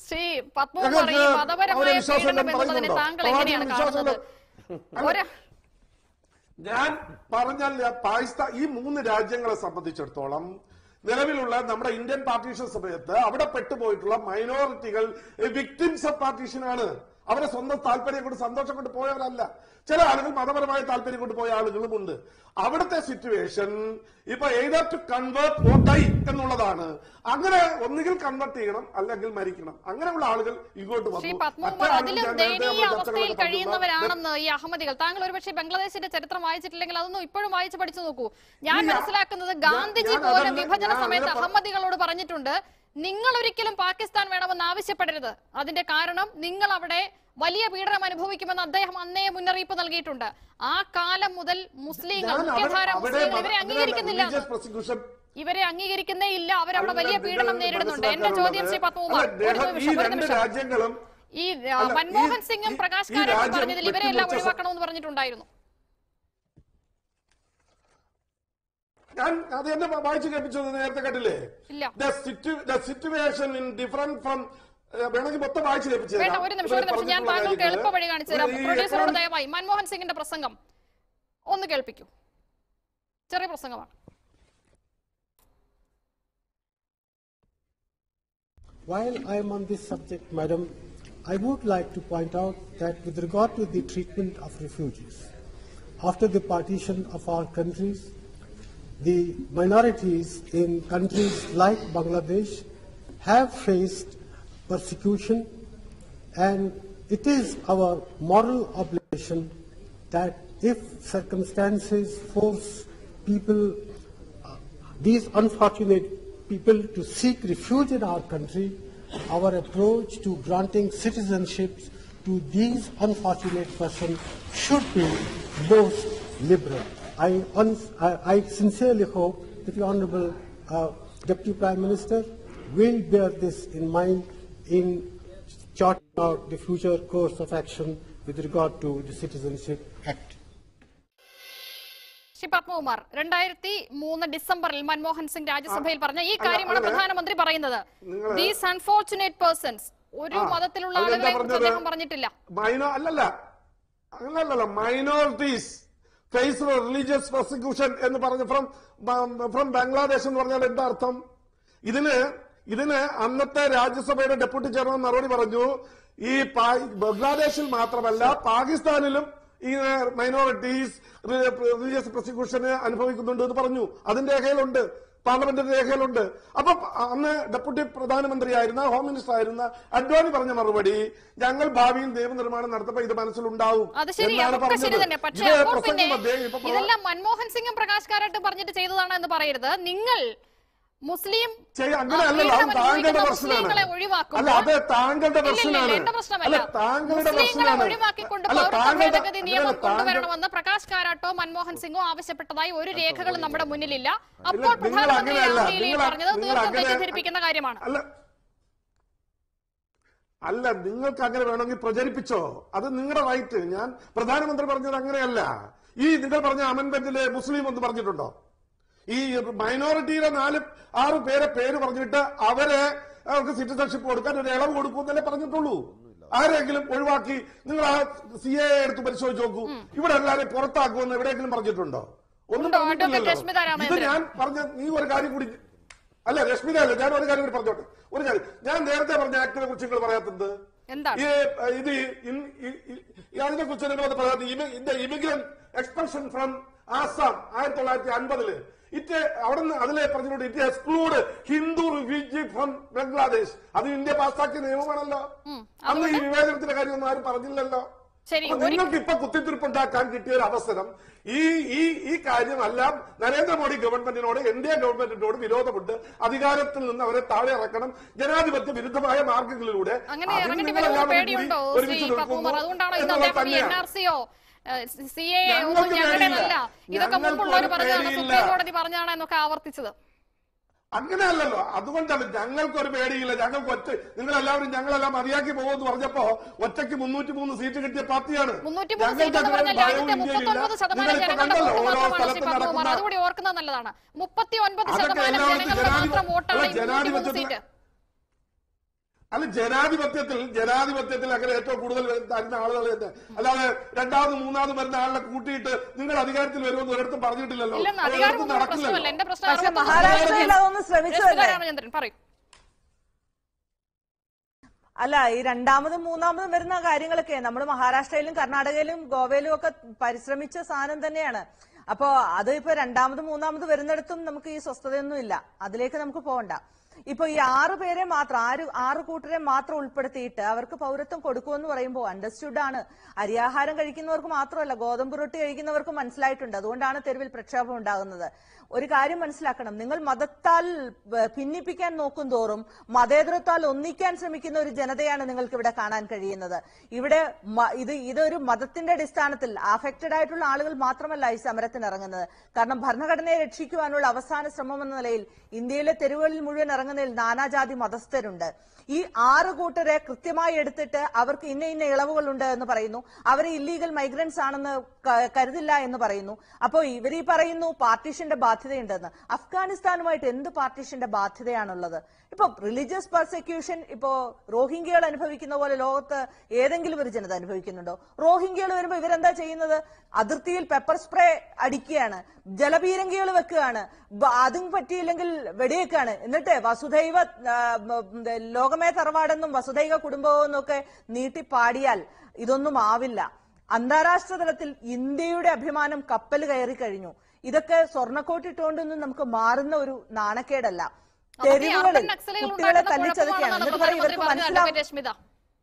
ഞാൻ പറഞ്ഞാൽ പാകിസ്ഥാൻ ഈ 3 രാജ്യങ്ങളെ സംബന്ധിച്ചിടത്തോളം നിലവിലുള്ള നമ്മുടെ ഇന്ത്യൻ പാർട്ടീഷൻ സമയത്ത് അവിടെ പെട്ടുപോയിട്ടുള്ള മൈനോറിറ്റികൾ വിക്ടിംസ് ഓഫ് പാർട്ടീഷനാണ്. അവരെ സ്വന്തം താല്പര്യം കൊണ്ട് സന്തോഷം കൊണ്ട് പോയവരല്ല. ചില ആളുകൾ മതപരമായ താല്പര്യം കൊണ്ട് പോയ ആളുകളുമുണ്ട്. അവിടുത്തെ സിറ്റുവേഷൻ ഇപ്പൊ either to convert or die എന്നുള്ളതാണ്. അങ്ങനെ ഒന്നുകിൽ കൺവേർട്ട് ചെയ്യണം അല്ലെങ്കിൽ മരിക്കണം. അങ്ങനെയുള്ള ആളുകൾ ഇങ്ങോട്ട് അവസ്ഥയിൽ കഴിയുന്നവരാണെന്ന് ഈ അഹമ്മദികൾ. താങ്കൾ ഒരുപക്ഷെ ബംഗ്ലാദേശിന്റെ ചരിത്രം വായിച്ചിട്ടില്ലെങ്കിൽ അതൊന്നും ഇപ്പോഴും വായിച്ചു പഠിച്ചു നോക്കൂ. ഞാൻ മനസ്സിലാക്കുന്നത് ഗാന്ധിജി പോലും വിഭജന സമയത്ത് അഹമ്മദികളോട് പറഞ്ഞിട്ടുണ്ട്, നിങ്ങൾ ഒരിക്കലും പാകിസ്ഥാൻ വേണമെന്ന് ആവശ്യപ്പെടരുത്. അതിന്റെ കാരണം നിങ്ങൾ അവിടെ വലിയ പീഡനം അനുഭവിക്കുമെന്ന് അദ്ദേഹം അന്നേ മുന്നറിയിപ്പ് നൽകിയിട്ടുണ്ട്. ആ കാലം മുതൽ മുസ്ലിങ്ങൾ, മുഖ്യധാര മുസ്ലിങ്ങൾ ഇവരെ അംഗീകരിക്കുന്നില്ല, ഇവരെ അംഗീകരിക്കുന്നേ ഇല്ല. അവരവിടെ വലിയ പീഡനം നേരിടുന്നുണ്ട്. എന്റെ ചോദ്യം ശ്രീ പത്മകുമാർ, ഈ മൻമോഹൻ സിംഗും പ്രകാശ് കാരാട്ടും പറഞ്ഞതിൽ ഇവരെ എല്ലാം ഒഴിവാക്കണമെന്ന് പറഞ്ഞിട്ടുണ്ടായിരുന്നു. ഞാൻ അത് എന്നെ വായിച്ചു കേൾപ്പിച്ചത് നേരത്തെ കേട്ടില്ലേ? സിറ്റുവേഷൻ ഇൻ ഡിഫറെന്റ് ഫ്രം വേണമെങ്കിൽ മൊത്തം വായിച്ചു കേൾപ്പിച്ചത്. ഒരു നിമിഷം ഞാൻ താങ്കൾക്ക് എളുപ്പ വഴി കാണിച്ചു തരാം. പ്രൊഡ്യൂസറോട് ദയവായി മൻമോഹൻ സിംഗിന്റെ പ്രസംഗം ഒന്ന് കേൾപ്പിക്കൂ. ചെറിയ പ്രസംഗമാണ്. While I am on this subject, Madam, I would like to point out that with regard to the treatment of refugees, after the partition of our countries, the minorities in countries like Bangladesh have faced persecution, and it is our moral obligation that if circumstances force people, these unfortunate people to seek refuge in our country, our approach to granting citizenships to these unfortunate persons should be most liberal. I sincerely hope that the Honourable Deputy Prime Minister will bear this in mind in charting out the future course of action with regard to the Citizenship Act. Shri Padmakumar, 2003 ഡിസംബറിൽ മൻമോഹൻ സിംഗ് രാജ്യസഭയിൽ പറഞ്ഞ ഈ കാര്യമാണ് പ്രധാനമന്ത്രി പറയുന്നത്. ദീസ് അൺഫോർച്ചുനേറ്റ് പേഴ്സൺസ്, ഒരു മതത്തിലുള്ള ആളുകളെ കുറിച്ച് അദ്ദേഹം പറഞ്ഞിട്ടില്ല. അങ്ങനല്ല, മൈനോറിറ്റീസ് ഫേസ് റിലീജിയസ് പ്രോസിക്യൂഷൻ എന്ന് പറഞ്ഞ് ഫ്രം ബംഗ്ലാദേശ് എന്ന് പറഞ്ഞാൽ എന്താ അർത്ഥം? ഇതിന് അന്നത്തെ രാജ്യസഭയുടെ ഡെപ്യൂട്ടി ചെയർമാൻ മറുപടി പറഞ്ഞു, ഈ ബംഗ്ലാദേശിൽ മാത്രമല്ല പാകിസ്ഥാനിലും ഈ മൈനോറിറ്റീസ് റിലീജിയസ് പ്രോസിക്യൂഷന് അനുഭവിക്കുന്നുണ്ട് എന്ന് പറഞ്ഞു. അതിന്റെ രേഖയിലുണ്ട്, പാർലമെന്റിന്റെ രേഖയിലുണ്ട്. അപ്പൊ അന്ന് ഡെപ്യൂട്ടി പ്രധാനമന്ത്രിയായിരുന്ന ഹോം മിനിസ്റ്റർ ആയിരുന്ന അഡ്വാനി പറഞ്ഞ മറുപടി ഞങ്ങൾ ഭാവിയിൽ നിയമനിർമ്മാണം നടത്തപ്പോ ഇത് മനസ്സിലുണ്ടാവും എന്നാണ് പറഞ്ഞത്. ഇതെല്ലാം മൻമോഹൻ സിംഗും പ്രകാശ് കാരാട്ടും പറഞ്ഞിട്ട് ചെയ്തതാണ് എന്ന് പറയരുത്. നിങ്ങൾ മുസ്ലിം അങ്ങനെയല്ലല്ലോ, അത് താങ്കളുടെ പ്രശ്നമാണ്. അല്ല, അത് താങ്കളുടെ പ്രശ്നമാണ്. അല്ല, താങ്കളുടെ പ്രശ്നമാണ്. ഒഴിവാക്കിക്കൊണ്ട് പൗരത്വ ഭേദഗതി നിയമം കൊണ്ടുവരണമെന്ന് പ്രകാശ് കാരാട്ടോ മൻമോഹൻ സിംഗോ ആവശ്യപ്പെട്ടതായി ഒരു രേഖകളും നമ്മുടെ മുന്നിലില്ല. അപ്പോൾ പ്രധാനമന്ത്രി പറഞ്ഞത് തീർത്തും തെറ്റിദ്ധരിപ്പിക്കുന്ന കാര്യമാണ്. അല്ല, നിങ്ങൾക്ക് അങ്ങനെ വേണമെങ്കിൽ പ്രചരിപ്പിച്ചോ, അത് നിങ്ങളുടെ റൈറ്റ്. ഞാൻ പ്രധാനമന്ത്രി പറഞ്ഞത് അങ്ങനെയല്ല. ഈ നിങ്ങൾ പറഞ്ഞ അമെന്റ്മെന്റില് മുസ്ലിം എന്ന് പറഞ്ഞിട്ടുണ്ടോ? ഈ മൈനോറിറ്റിയിലെ 4-6 പേര് പറഞ്ഞിട്ട് അവർക്ക് സിറ്റിസൺഷിപ്പ് കൊടുക്കാൻ ഒരു ഇളവ് കൊടുക്കുമെന്നല്ലേ പറഞ്ഞിട്ടുള്ളൂ. ആരെങ്കിലും ഒഴിവാക്കി നിങ്ങൾ ആ CAA എടുത്ത് പരിശോധിച്ച് നോക്കൂ. ഇവിടെ എല്ലാവരെയും പുറത്താക്കുമെന്ന് എവിടെയെങ്കിലും പറഞ്ഞിട്ടുണ്ടോ? ഒന്നും പറഞ്ഞിട്ടില്ലല്ലോ. ഇത് ഞാൻ പറഞ്ഞ നീ ഒരു കാര്യം കൂടി അല്ല, രശ്മിത അല്ല, ഞാൻ ഒരു കാര്യം കൂടി പറഞ്ഞോട്ടെ. ഒരു കാര്യം ഞാൻ നേരത്തെ പറഞ്ഞ ആക്ടിനെ കുറിച്ച് നിങ്ങൾ പറയാത്തത് അതിനെ കുറിച്ച് നിങ്ങൾ പറയാത്തത് ഇമിഗ്രന്റ് എക്സ്പൾഷൻ ഫ്രം ആസാം 1950 അവിടുന്ന് അതിലെ പറഞ്ഞിട്ടുണ്ട് it exclude Hindu refugee from Bangladesh. അത് ഇന്ത്യ പാസ്സാക്കിയ നിയമമാണല്ലോ. അന്ന് ഈ വിവേചനത്തിന്റെ കാര്യമൊന്നും ആരും പറഞ്ഞില്ലല്ലോ. നിങ്ങൾക്ക് ഇപ്പൊ കുത്തിത്തിരിപ്പുണ്ടാക്കാൻ കിട്ടിയ ഒരു അവസരം ഈ കാര്യമെല്ലാം നരേന്ദ്രമോദി ഗവൺമെന്റിനോട് NDA ഗവൺമെന്റിനോട് വിരോധമുണ്ട്. അധികാരത്തിൽ നിന്ന് അവരെ താഴെ ഇറക്കണം ജനാധിപത്യ വിരുദ്ധമായ മാർഗങ്ങളിലൂടെ. ഇതൊക്കെ മുമ്പുള്ളവർ പറഞ്ഞതാണ്, സുപ്രീം കോടതി പറഞ്ഞാണ് എന്നൊക്കെ ആവർത്തിച്ചത്. അങ്ങനെയല്ലല്ലോ, അതുകൊണ്ടാണ് ഞങ്ങൾക്കൊരു പേടിയില്ല. ഞങ്ങൾക്ക് നിങ്ങളെല്ലാവരും ഞങ്ങളെല്ലാം മതിയാക്കി പോകുമെന്ന് പറഞ്ഞപ്പോ ഒറ്റയ്ക്ക് 303 സീറ്റ് കിട്ടിയ പാർട്ടിയാണ്. അതുകൂടി ഓർക്കുന്നത് നല്ലതാണ്. 39% ജനങ്ങളുടെ മാത്രം വോട്ടാണ് 303 സീറ്റ്. അല്ല, ജനാധിപത്യത്തിൽ അങ്ങനെ ഏറ്റവും കൂടുതൽ തരുന്ന ആളുകൾ തന്നെ, അല്ലാതെ രണ്ടാമത് മൂന്നാമത് വരുന്ന ആളിനെ കൂട്ടിയിട്ട് നിങ്ങൾ അധികാരത്തിൽ വരുമെന്ന് ഒരിടത്തും പറഞ്ഞിട്ടില്ലല്ലോ. മഹാരാഷ്ട്രയിൽ അതൊന്നും ശ്രമിച്ചതല്ലേ? അല്ല, ഈ രണ്ടാമതും മൂന്നാമതും വരുന്ന കാര്യങ്ങളൊക്കെ നമ്മൾ മഹാരാഷ്ട്രയിലും കർണാടകയിലും ഗോവയിലും ഒക്കെ പരിശ്രമിച്ച സാധനം തന്നെയാണ്. അപ്പോ അത് ഇപ്പൊ രണ്ടാമതും മൂന്നാമത് വരുന്നിടത്തും നമുക്ക് ഈ സ്വസ്ഥതയൊന്നും ഇല്ല. അതിലേക്ക് നമുക്ക് പോകണ്ട. ഇപ്പൊ ഈ 6 കൂട്ടരെ മാത്രം ഉൾപ്പെടുത്തിയിട്ട് അവർക്ക് പൗരത്വം കൊടുക്കുമെന്ന് പറയുമ്പോൾ അണ്ടർസ്റ്റുഡ് ആണ്. അരിയാഹാരം കഴിക്കുന്നവർക്ക് മാത്രമല്ല, ഗോതമ്പ് റൊട്ടി കഴിക്കുന്നവർക്ക് മനസ്സിലായിട്ടുണ്ട്. അതുകൊണ്ടാണ് തെരുവിൽ പ്രക്ഷോഭം ഉണ്ടാകുന്നത്. ഒരു കാര്യം മനസ്സിലാക്കണം, നിങ്ങൾ മതത്താൽ ഭിന്നിപ്പിക്കാൻ നോക്കും തോറും മതേതരത്താൽ ഒന്നിക്കാൻ ശ്രമിക്കുന്ന ഒരു ജനതയാണ് നിങ്ങൾക്ക് ഇവിടെ കാണാൻ കഴിയുന്നത്. ഇവിടെ ഇതൊരു മതത്തിന്റെ അടിസ്ഥാനത്തിൽ അഫക്റ്റഡ് ആയിട്ടുള്ള ആളുകൾ മാത്രമല്ല ഈ സമരത്തിന് ഇറങ്ങുന്നത്. കാരണം ഭരണഘടനയെ രക്ഷിക്കുവാനുള്ള അവസാന ശ്രമം എന്ന നിലയിൽ ഇന്ത്യയിലെ തെരുവുകളിൽ മുഴുവൻ ഇറങ്ങുന്നതിൽ നാനാജാതി മതസ്ഥരുണ്ട്. ഈ 6 കൂട്ടരെ കൃത്യമായി എടുത്തിട്ട് അവർക്ക് ഇന്ന ഇളവുകളുണ്ട് എന്ന് പറയുന്നു. അവരെ ഇല്ലീഗൽ മൈഗ്രൻസ് ആണെന്ന് കരുതില്ല എന്ന് പറയുന്നു. അപ്പോൾ ഇവരീ പറയുന്നു പാർട്ടീഷന്റെ ബാധ്യതയുണ്ടെന്ന്. അഫ്ഗാനിസ്ഥാനുമായിട്ട് എന്ത് പാർട്ടീഷന്റെ ബാധ്യതയാണുള്ളത്? ഇപ്പൊ റിലീജിയസ് പെർസിക്യൂഷൻ ഇപ്പോ റോഹിംഗ്യകൾ അനുഭവിക്കുന്ന പോലെ ലോകത്ത് ഏതെങ്കിലും ഒരു ജനത അനുഭവിക്കുന്നുണ്ടോ? റോഹിംഗ്യകൾ വരുമ്പോ ഇവരെന്താ ചെയ്യുന്നത്? അതിർത്തിയിൽ പെപ്പർ സ്പ്രേ അടിക്കുകയാണ്, ജലപീരങ്കികൾ വെക്കുകയാണ്, അതും പറ്റിയില്ലെങ്കിൽ വെടിവെക്കാണ്. എന്നിട്ട് വസുധൈവ ലോകമേ തറവാടെന്നും വസുധൈവ കുടുംബമെന്നും ഒക്കെ നീട്ടിപ്പാടിയാൽ ഇതൊന്നും ആവില്ല. അന്താരാഷ്ട്ര തലത്തിൽ ഇന്ത്യയുടെ അഭിമാനം കപ്പൽ കയറി കഴിഞ്ഞു. ഇതൊക്കെ സ്വർണ്ണക്കോട്ടിട്ടുകൊണ്ടൊന്നും നമുക്ക് മാറുന്ന ഒരു നാണക്കേടല്ല. തെരുവുകളിൽ കുട്ടികളെ തല്ലിച്ചതക്കുകയാണ്. എന്നിട്ട് പറയും ഇവർക്ക് മനസ്സിലാവും.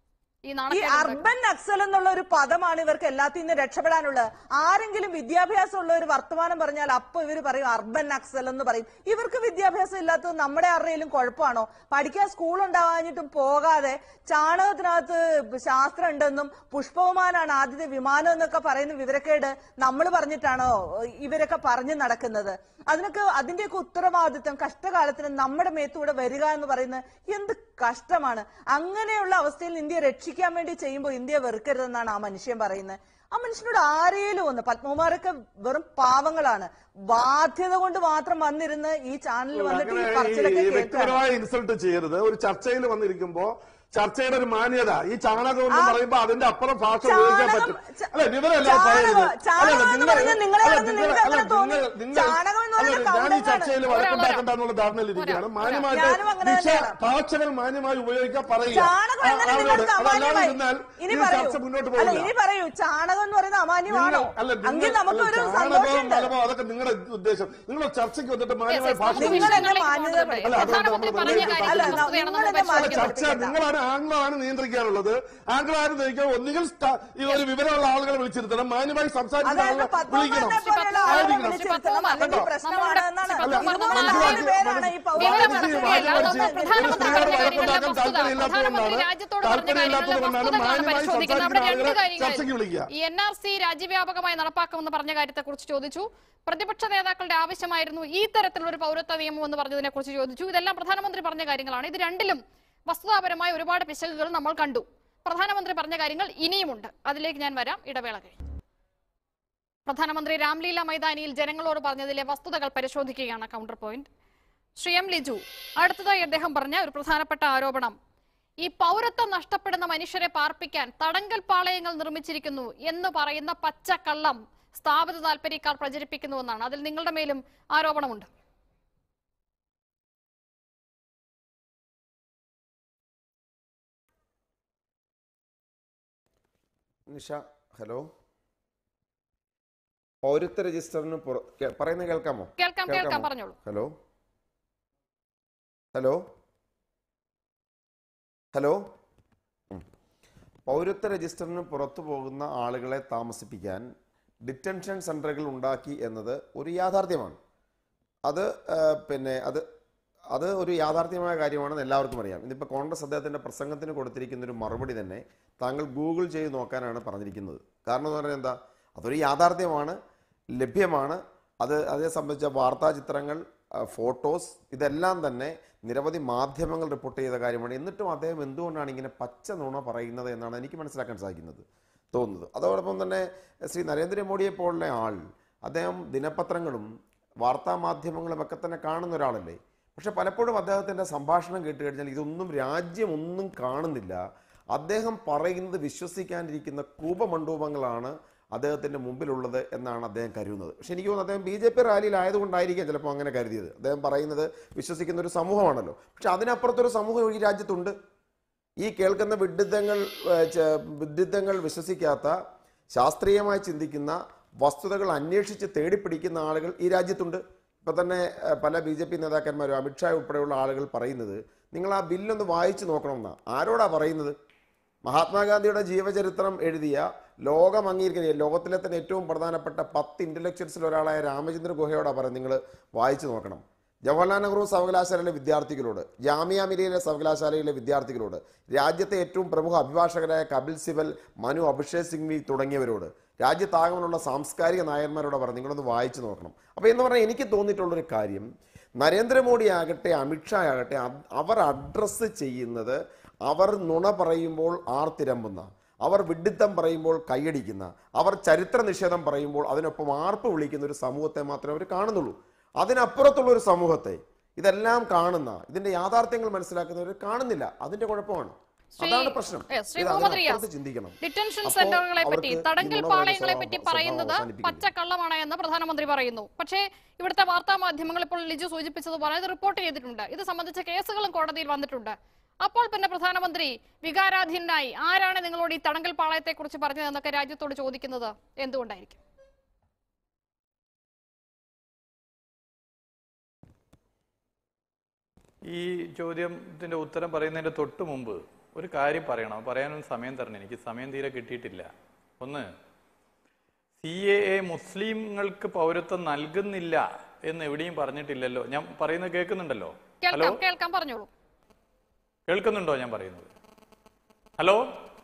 ഈ അർബൻ നക്സൽ എന്നുള്ള ഒരു പദമാണ് ഇവർക്ക് എല്ലാത്തിൽ നിന്ന് രക്ഷപ്പെടാനുള്ളത്. ആരെങ്കിലും വിദ്യാഭ്യാസം ഉള്ള ഒരു വർത്തമാനം പറഞ്ഞാൽ അപ്പൊ ഇവർ പറയും അർബൻ നക്സൽ എന്ന് പറയും. ഇവർക്ക് വിദ്യാഭ്യാസം ഇല്ലാത്തത് നമ്മുടെ ആരുടെയും കുഴപ്പമാണോ? പഠിക്കാൻ സ്കൂൾ ഉണ്ടാവാഞ്ഞിട്ടും പോകാതെ ചാണകത്തിനകത്ത് ശാസ്ത്രം ഉണ്ടെന്നും പുഷ്പവിമാനാണ് ആദ്യത്തെ വിമാനം എന്നൊക്കെ പറയുന്ന വിവരക്കേട് നമ്മൾ പറഞ്ഞിട്ടാണോ ഇവരൊക്കെ പറഞ്ഞു നടക്കുന്നത്? അതിന്റെയൊക്കെ ഉത്തരവാദിത്വം കഷ്ടകാലത്തിന് നമ്മുടെ മേത്തൂടെ വരിക എന്ന് പറയുന്നത് എന്ത് കഷ്ടമാണ്. അങ്ങനെയുള്ള അവസ്ഥയിൽ ഇന്ത്യ രക്ഷിക്കാൻ വേണ്ടി ചെയ്യുമ്പോൾ ഇന്ത്യ വെറുക്കരുതെന്നാണ് ആ മനുഷ്യൻ പറയുന്നത്. ആ മനുഷ്യനോട് ആരേലും ഒന്ന്, പത്മകുമാരൊക്കെ വെറും പാവങ്ങളാണ്, ബാധ്യത കൊണ്ട് മാത്രം വന്നിരുന്ന് ഈ ചാനലിൽ വന്നിട്ട് ഈ പറച്ചിലൊക്കെ വ്യക്തിപരമായ ഇൻസൾട്ട് ചെയ്യരുത്. ഒരു ചർച്ചയിൽ വന്നിരിക്കുമ്പോ ചർച്ചയുടെ ഒരു മാന്യത, ഈ ചാണകം എന്ന് പറയുമ്പോ അതിന്റെ അപ്പുറം ഭാഷ ഉപയോഗിക്കാൻ പറ്റും. അല്ല, വിവരമല്ല പറയുന്നത്. ഞാൻ ഈ ചർച്ചയിൽ വഴക്കുണ്ടാക്കണ്ട എന്നുള്ള ധാരണയിലിരിക്കുകയാണ്. മാന്യമായിട്ട് ഭാഷകൾ മാന്യമായി ഉപയോഗിക്കാൻ പറയുക. ഇനി പറയൂ, ചാണകം എന്ന് പറയുന്നത് അമാന്യമാണോ? അതൊക്കെ നിങ്ങളുടെ ഉദ്ദേശം. നിങ്ങൾ ചർച്ചയ്ക്ക് വന്നിട്ട് മാന്യമായ ഭാഷ ചർച്ച നിങ്ങളാണ് ആംഗ്ലമാണ് നിയന്ത്രിക്കാനുള്ളത്. ആംഗ്ലമാണ് നിയന്ത്രിക്കാൻ ഒന്നുകിൽ ഈ ഒരു വിവരമുള്ള ആളുകളെ വിളിച്ചിരുത്തണം, മാന്യമായി സംസാരിക്കുന്ന ആളുകളെ വിളിക്കണം. ഈ NRC രാജ്യവ്യാപകമായി നടപ്പാക്കുമെന്ന് പറഞ്ഞ കാര്യത്തെക്കുറിച്ച് ചോദിച്ചു. പ്രതിപക്ഷ നേതാക്കളുടെ ആവശ്യമായിരുന്നു ഈ തരത്തിലുള്ള ഒരു പൗരത്വ നിയമം എന്ന് പറഞ്ഞതിനെ കുറിച്ച് ചോദിച്ചു. ഇതെല്ലാം പ്രധാനമന്ത്രി പറഞ്ഞ കാര്യങ്ങളാണ്. ഇത് രണ്ടിലും വസ്തുതാപരമായ ഒരുപാട് പിശകുകൾ നമ്മൾ കണ്ടു. പ്രധാനമന്ത്രി പറഞ്ഞ കാര്യങ്ങൾ ഇനിയുമുണ്ട്. അതിലേക്ക് ഞാൻ വരാം, ഇടവേള കഴിഞ്ഞ്. പ്രധാനമന്ത്രി രാംലീല മൈതാനിയിൽ ജനങ്ങളോട് പറഞ്ഞതിലെ വസ്തുതകൾ പരിശോധിക്കുകയാണ് counter point. Shri M Liju, അടുത്തതായി അദ്ദേഹം പറഞ്ഞ ഒരു പ്രധാനപ്പെട്ട ആരോപണം, ഈ പൗരത്വം നഷ്ടപ്പെടുന്ന മനുഷ്യരെ പാർപ്പിക്കാൻ തടങ്കൽ പാളയങ്ങൾ നിർമ്മിച്ചിരിക്കുന്നു എന്ന് പറയുന്ന പച്ചക്കള്ളം സ്ഥാപിത താൽപര്യക്കാർ പ്രചരിപ്പിക്കുന്നുവെന്നാണ്. അതിൽ നിങ്ങളുടെ മേലും ആരോപണമുണ്ട്. നിഷ, ഹലോ. പൗരത്വ രജിസ്റ്ററിന് പറയുന്നത് കേൾക്കാമോ? കേൾക്കാം, പറഞ്ഞോളൂ. ഹലോ ഹലോ ഹലോ പൗരത്വ രജിസ്റ്ററിന് പുറത്തു പോകുന്ന ആളുകളെ താമസിപ്പിക്കാൻ ഡിറ്റൻഷൻ സെന്ററുകൾ ഉണ്ടാക്കി എന്നത് ഒരു യാഥാർത്ഥ്യമാണ്. അത് ഒരു യാഥാർത്ഥ്യമായ കാര്യമാണെന്ന് എല്ലാവർക്കും അറിയാം. ഇതിപ്പോൾ കോൺഗ്രസ് അദ്ദേഹത്തിൻ്റെ പ്രസംഗത്തിന് കൊടുത്തിരിക്കുന്ന ഒരു മറുപടി തന്നെ താങ്കൾ ഗൂഗിൾ ചെയ്ത് നോക്കാനാണ് പറഞ്ഞിരിക്കുന്നത്. കാരണം എന്ന് പറഞ്ഞാൽ എന്താ, അതൊരു യാഥാർത്ഥ്യമാണ്, ലഭ്യമാണ്. അതേ സംബന്ധിച്ച വാർത്താ ചിത്രങ്ങൾ, ഫോട്ടോസ്, ഇതെല്ലാം തന്നെ നിരവധി മാധ്യമങ്ങൾ റിപ്പോർട്ട് ചെയ്ത കാര്യമാണ്. എന്നിട്ടും അദ്ദേഹം എന്തുകൊണ്ടാണ് ഇങ്ങനെ പച്ച നുണ പറയുന്നത് എന്നാണ് എനിക്ക് മനസ്സിലാക്കാൻ തോന്നുന്നത്. അതോടൊപ്പം തന്നെ ശ്രീ നരേന്ദ്രമോദിയെ പോലുള്ള ആൾ, അദ്ദേഹം ദിനപത്രങ്ങളും വാർത്താ മാധ്യമങ്ങളും ഒക്കെ തന്നെ കാണുന്ന ഒരാളല്ലേ. പക്ഷെ പലപ്പോഴും അദ്ദേഹത്തിൻ്റെ സംഭാഷണം കേട്ട് കഴിഞ്ഞാൽ ഇതൊന്നും രാജ്യം ഒന്നും കാണുന്നില്ല. അദ്ദേഹം പറയുന്നത് വിശ്വസിക്കാനിരിക്കുന്ന കൂപമണ്ഡൂപങ്ങളാണ് അദ്ദേഹത്തിൻ്റെ മുമ്പിലുള്ളത് എന്നാണ് അദ്ദേഹം കരുതുന്നത്. പക്ഷെ എനിക്ക് തോന്നുന്നു അദ്ദേഹം BJP റാലിയിലായതുകൊണ്ടായിരിക്കാം ചിലപ്പോൾ അങ്ങനെ കരുതിയത്. അദ്ദേഹം പറയുന്നത് വിശ്വസിക്കുന്ന ഒരു സമൂഹമാണല്ലോ. പക്ഷെ അതിനപ്പുറത്തൊരു സമൂഹം ഈ രാജ്യത്തുണ്ട്. ഈ കേൾക്കുന്ന വിഡിത്തങ്ങൾ വിശ്വസിക്കാത്ത, ശാസ്ത്രീയമായി ചിന്തിക്കുന്ന, വസ്തുതകൾ അന്വേഷിച്ച് തേടിപ്പിടിക്കുന്ന ആളുകൾ ഈ രാജ്യത്തുണ്ട്. ഇപ്പം തന്നെ പല BJP നേതാക്കന്മാരും അമിത്ഷാ ഉൾപ്പെടെയുള്ള ആളുകൾ പറയുന്നത് നിങ്ങൾ ആ ബില്ലൊന്ന് വായിച്ചു നോക്കണമെന്നാണ്. ആരോടാ പറയുന്നത്? മഹാത്മാഗാന്ധിയുടെ ജീവചരിത്രം എഴുതിയ, ലോകം അംഗീകരിക്കുന്ന, ലോകത്തിലെ തന്നെ ഏറ്റവും പ്രധാനപ്പെട്ട 10 ഇന്റലക്ച്വൽസിൽ ഒരാളായ രാമചന്ദ്ര ഗുഹയോടാണ് പറയുന്നത് നിങ്ങൾ വായിച്ചു നോക്കണം. ജവഹർലാൽ നെഹ്റു സർവകലാശാലയിലെ വിദ്യാർത്ഥികളോട്, ജാമിയ മിലിയയിലെ സർവകലാശാലയിലെ വിദ്യാർത്ഥികളോട്, രാജ്യത്തെ ഏറ്റവും പ്രമുഖ അഭിഭാഷകരായ കപിൽ സിബൽ, മനു അഭിഷേക് സിംഗ്വി തുടങ്ങിയവരോട്, രാജ്യത്താകമുള്ള സാംസ്കാരിക നായന്മാരോട് പറഞ്ഞ് നിങ്ങളൊന്ന് വായിച്ചു നോക്കണം. അപ്പോൾ എന്ന് പറഞ്ഞാൽ എനിക്ക് തോന്നിയിട്ടുള്ളൊരു കാര്യം, നരേന്ദ്രമോദി ആകട്ടെ അമിത്ഷാ ആകട്ടെ അവർ അഡ്രസ്സ് ചെയ്യുന്നത്, അവർ നുണ പറയുമ്പോൾ ആർത്തിരമ്പുന്ന, അവർ വിഡ്ഢിത്തം പറയുമ്പോൾ കൈയടിക്കുന്ന, അവർ ചരിത്ര നിഷേധം പറയുമ്പോൾ അതിനൊപ്പം ആർപ്പ് വിളിക്കുന്ന ഒരു സമൂഹത്തെ മാത്രമേ അവർ കാണുന്നുള്ളൂ. അതിനപ്പുറത്തുള്ള ഒരു സമൂഹത്തെ, ഇതെല്ലാം കാണുന്ന, ഇതിന്റെ യാഥാർത്ഥ്യങ്ങൾ മനസ്സിലാക്കുന്നവർ കാണുന്നില്ല. അതിന്റെ കുഴപ്പമാണ്, അതാണ് പ്രശ്നം. ചിന്തിക്കണം. ഡിറ്റൻഷൻ സെന്ററുകളെ പറ്റി, തടങ്കൽ പാളയങ്ങളെ പറ്റി പറയുന്നത് പച്ചക്കള്ളമാണ് എന്ന് പ്രധാനമന്ത്രി പറയുന്നു. പക്ഷേ ഇവിടുത്തെ വാർത്താ മാധ്യമങ്ങൾ ഇപ്പോൾ ലിജു സൂചിപ്പിച്ചതുപോലെ ഇത് റിപ്പോർട്ട് ചെയ്തിട്ടുണ്ട്. ഇത് സംബന്ധിച്ച കേസുകളും കോടതിയിൽ വന്നിട്ടുണ്ട്. അപ്പോൾ പിന്നെ പ്രധാനമന്ത്രി വികാരാധീനായി ആരാണ് നിങ്ങളോട് ഈ തടങ്കൽ പാളയത്തെ കുറിച്ച് പറഞ്ഞതെന്നൊക്കെ രാജ്യത്തോട് ചോദിക്കുന്നത് എന്തുകൊണ്ടായിരിക്കും? ഈ ചോദ്യത്തിന്റെ ഉത്തരം പറയുന്നതിന്റെ തൊട്ട് മുമ്പ് ഒരു കാര്യം പറയണം. പറയാനൊരു സമയം തരണം, എനിക്ക് സമയം തീരെ കിട്ടിയിട്ടില്ല. ഒന്ന്, CAA മുസ്ലിങ്ങൾക്ക് പൗരത്വം നൽകുന്നില്ല എന്ന് എവിടെയും പറഞ്ഞിട്ടില്ലല്ലോ. ഞാൻ പറയുന്നത് കേൾക്കുന്നുണ്ടല്ലോ? ഹലോ, പറഞ്ഞോളൂ. കേൾക്കുന്നുണ്ടോ ഞാൻ പറയുന്നത്? ഹലോ.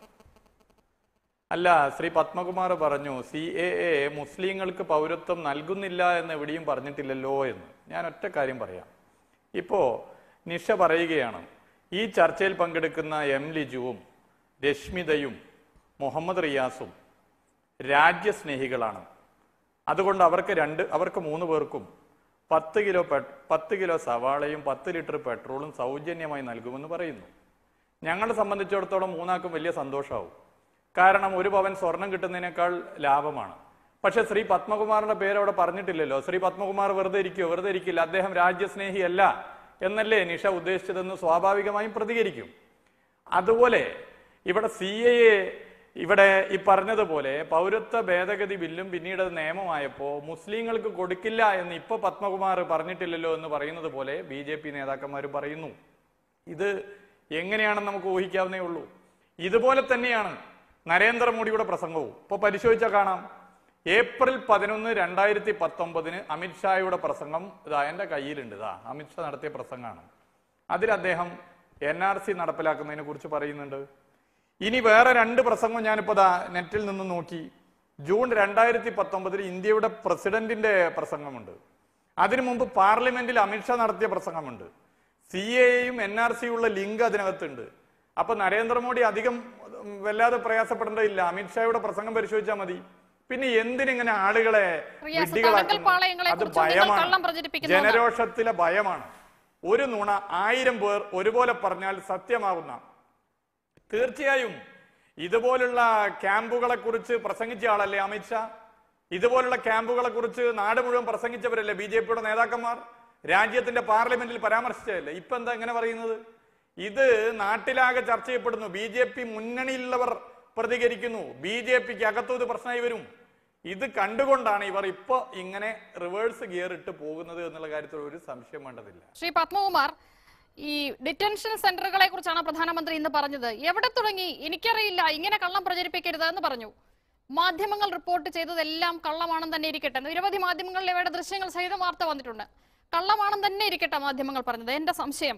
അല്ല, ശ്രീ പത്മകുമാർ പറഞ്ഞു CAA മുസ്ലിങ്ങൾക്ക് പൗരത്വം നൽകുന്നില്ല എന്ന് എവിടെയും പറഞ്ഞിട്ടില്ലല്ലോ എന്ന്. ഞാൻ ഒറ്റ കാര്യം പറയാം. ഇപ്പോ നിഷ പറയുകയാണ്, ഈ ചർച്ചയിൽ പങ്കെടുക്കുന്ന M ലിജുവും രശ്മിതയും മുഹമ്മദ് റിയാസും രാജ്യസ്നേഹികളാണ്. അതുകൊണ്ട് അവർക്ക് 3 പേർക്കും 10 കിലോ സവാളയും 10 ലിറ്റർ പെട്രോളും സൗജന്യമായി നൽകുമെന്ന് പറയുന്നു. ഞങ്ങളെ സംബന്ധിച്ചിടത്തോളം 3 ആൾക്കും വലിയ സന്തോഷമാവും. കാരണം 1 പവൻ സ്വർണം കിട്ടുന്നതിനേക്കാൾ ലാഭമാണ്. പക്ഷെ ശ്രീ പത്മകുമാറിന്റെ പേര് അവിടെ പറഞ്ഞിട്ടില്ലല്ലോ. ശ്രീ പത്മകുമാർ വെറുതെ ഇരിക്കുമോ? വെറുതെ ഇരിക്കില്ല. അദ്ദേഹം രാജ്യസ്നേഹിയല്ല എന്നല്ലേ നിഷ ഉദ്ദേശിച്ചതെന്ന് സ്വാഭാവികമായും പ്രതികരിക്കും. അതുപോലെ ഇവിടെ CAA ഇവിടെ ഈ പറഞ്ഞതുപോലെ പൗരത്വ ഭേദഗതി ബില്ലും പിന്നീട് അത് നിയമമായപ്പോൾ മുസ്ലിങ്ങൾക്ക് കൊടുക്കില്ല എന്ന് ഇപ്പൊ പത്മകുമാർ പറഞ്ഞിട്ടില്ലല്ലോ എന്ന് പറയുന്നത് പോലെ BJP നേതാക്കന്മാർ പറയുന്നു. ഇത് എങ്ങനെയാണെന്ന് നമുക്ക് ഊഹിക്കാവുന്നേ ഉള്ളൂ. ഇതുപോലെ തന്നെയാണ് നരേന്ദ്രമോദിയുടെ പ്രസംഗവും. ഇപ്പൊ പരിശോധിച്ചാൽ കാണാം, ഏപ്രിൽ 11, 2019 അമിത്ഷായുടെ പ്രസംഗം ഇതാ എന്റെ കയ്യിലുണ്ട്. ഇതാ അമിത്ഷാ നടത്തിയ പ്രസംഗമാണ്. അതിൽ അദ്ദേഹം NRC നടപ്പിലാക്കുന്നതിനെ കുറിച്ച് പറയുന്നുണ്ട്. ഇനി വേറെ 2 പ്രസംഗം ഞാനിപ്പോ നെറ്റിൽ നിന്ന് നോക്കി. ജൂൺ 2019 ഇന്ത്യയുടെ പ്രസിഡന്റിന്റെ പ്രസംഗമുണ്ട്. അതിനു മുമ്പ് പാർലമെന്റിൽ അമിത്ഷാ നടത്തിയ പ്രസംഗമുണ്ട്. CAAയും NRCയും ഉള്ള ലിങ്ക് അതിനകത്തുണ്ട്. അപ്പൊ നരേന്ദ്രമോദി അധികം വല്ലാതെ പ്രയാസപ്പെടേണ്ടതില്ല. അമിത്ഷായുടെ പ്രസംഗം പരിശോധിച്ചാൽ മതി. പിന്നെ എന്തിനിങ്ങനെ ആളുകളെ വിഡ്ഢികളാക്കുന്നു? അത് ഭയമാണ്, ജനരോഷത്തിലെ ഭയമാണ്. ഒരു നുണ 1000 പേർ ഒരുപോലെ പറഞ്ഞാൽ സത്യമാകുന്ന. തീർച്ചയായും ഇതുപോലുള്ള ക്യാമ്പുകളെ കുറിച്ച് പ്രസംഗിച്ച ആളല്ലേ അമിത്ഷാ? ഇതുപോലുള്ള ക്യാമ്പുകളെ കുറിച്ച് നാട് മുഴുവൻ പ്രസംഗിച്ചവരല്ലേ BJPയുടെ നേതാക്കന്മാർ? രാജ്യത്തിന്റെ പാർലമെന്റിൽ പരാമർശിച്ചതല്ലേ? ഇപ്പൊ എന്താ ഇങ്ങനെ പറയുന്നത്? ഇത് നാട്ടിലാകെ ചർച്ച ചെയ്യപ്പെടുന്നു. BJP മുന്നണിയിലുള്ളവർ പ്രതികരിക്കുന്നു. BJPക്ക് അകത്തും ഇത് പ്രശ്നമായി വരും. ഇത് കണ്ടുകൊണ്ടാണ് ഇവർ ഇപ്പൊ ഇങ്ങനെ റിവേഴ്സ് ഗിയർ ഇട്ട് പോകുന്നത് എന്നുള്ള കാര്യത്തിൽ ഒരു സംശയം വേണ്ടതില്ല. ശ്രീ പത്മകുമാർ, ഈ ഡിറ്റൻഷൻ സെന്ററുകളെ കുറിച്ചാണ് പ്രധാനമന്ത്രി ഇന്ന് പറഞ്ഞത്. എവിടെ തുടങ്ങി എനിക്കറിയില്ല, ഇങ്ങനെ കള്ളം പ്രചരിപ്പിക്കരുത് എന്ന് പറഞ്ഞു. മാധ്യമങ്ങൾ റിപ്പോർട്ട് ചെയ്തതെല്ലാം കള്ളമാണെന്ന് തന്നെ ഇരിക്കട്ടെ. നിരവധി മാധ്യമങ്ങളിൽ ഇവയുടെ ദൃശ്യങ്ങൾ സഹിതം വാർത്ത വന്നിട്ടുണ്ട്. കള്ളമാണെന്ന് തന്നെ ഇരിക്കട്ടെ മാധ്യമങ്ങൾ പറഞ്ഞത്. എന്റെ സംശയം,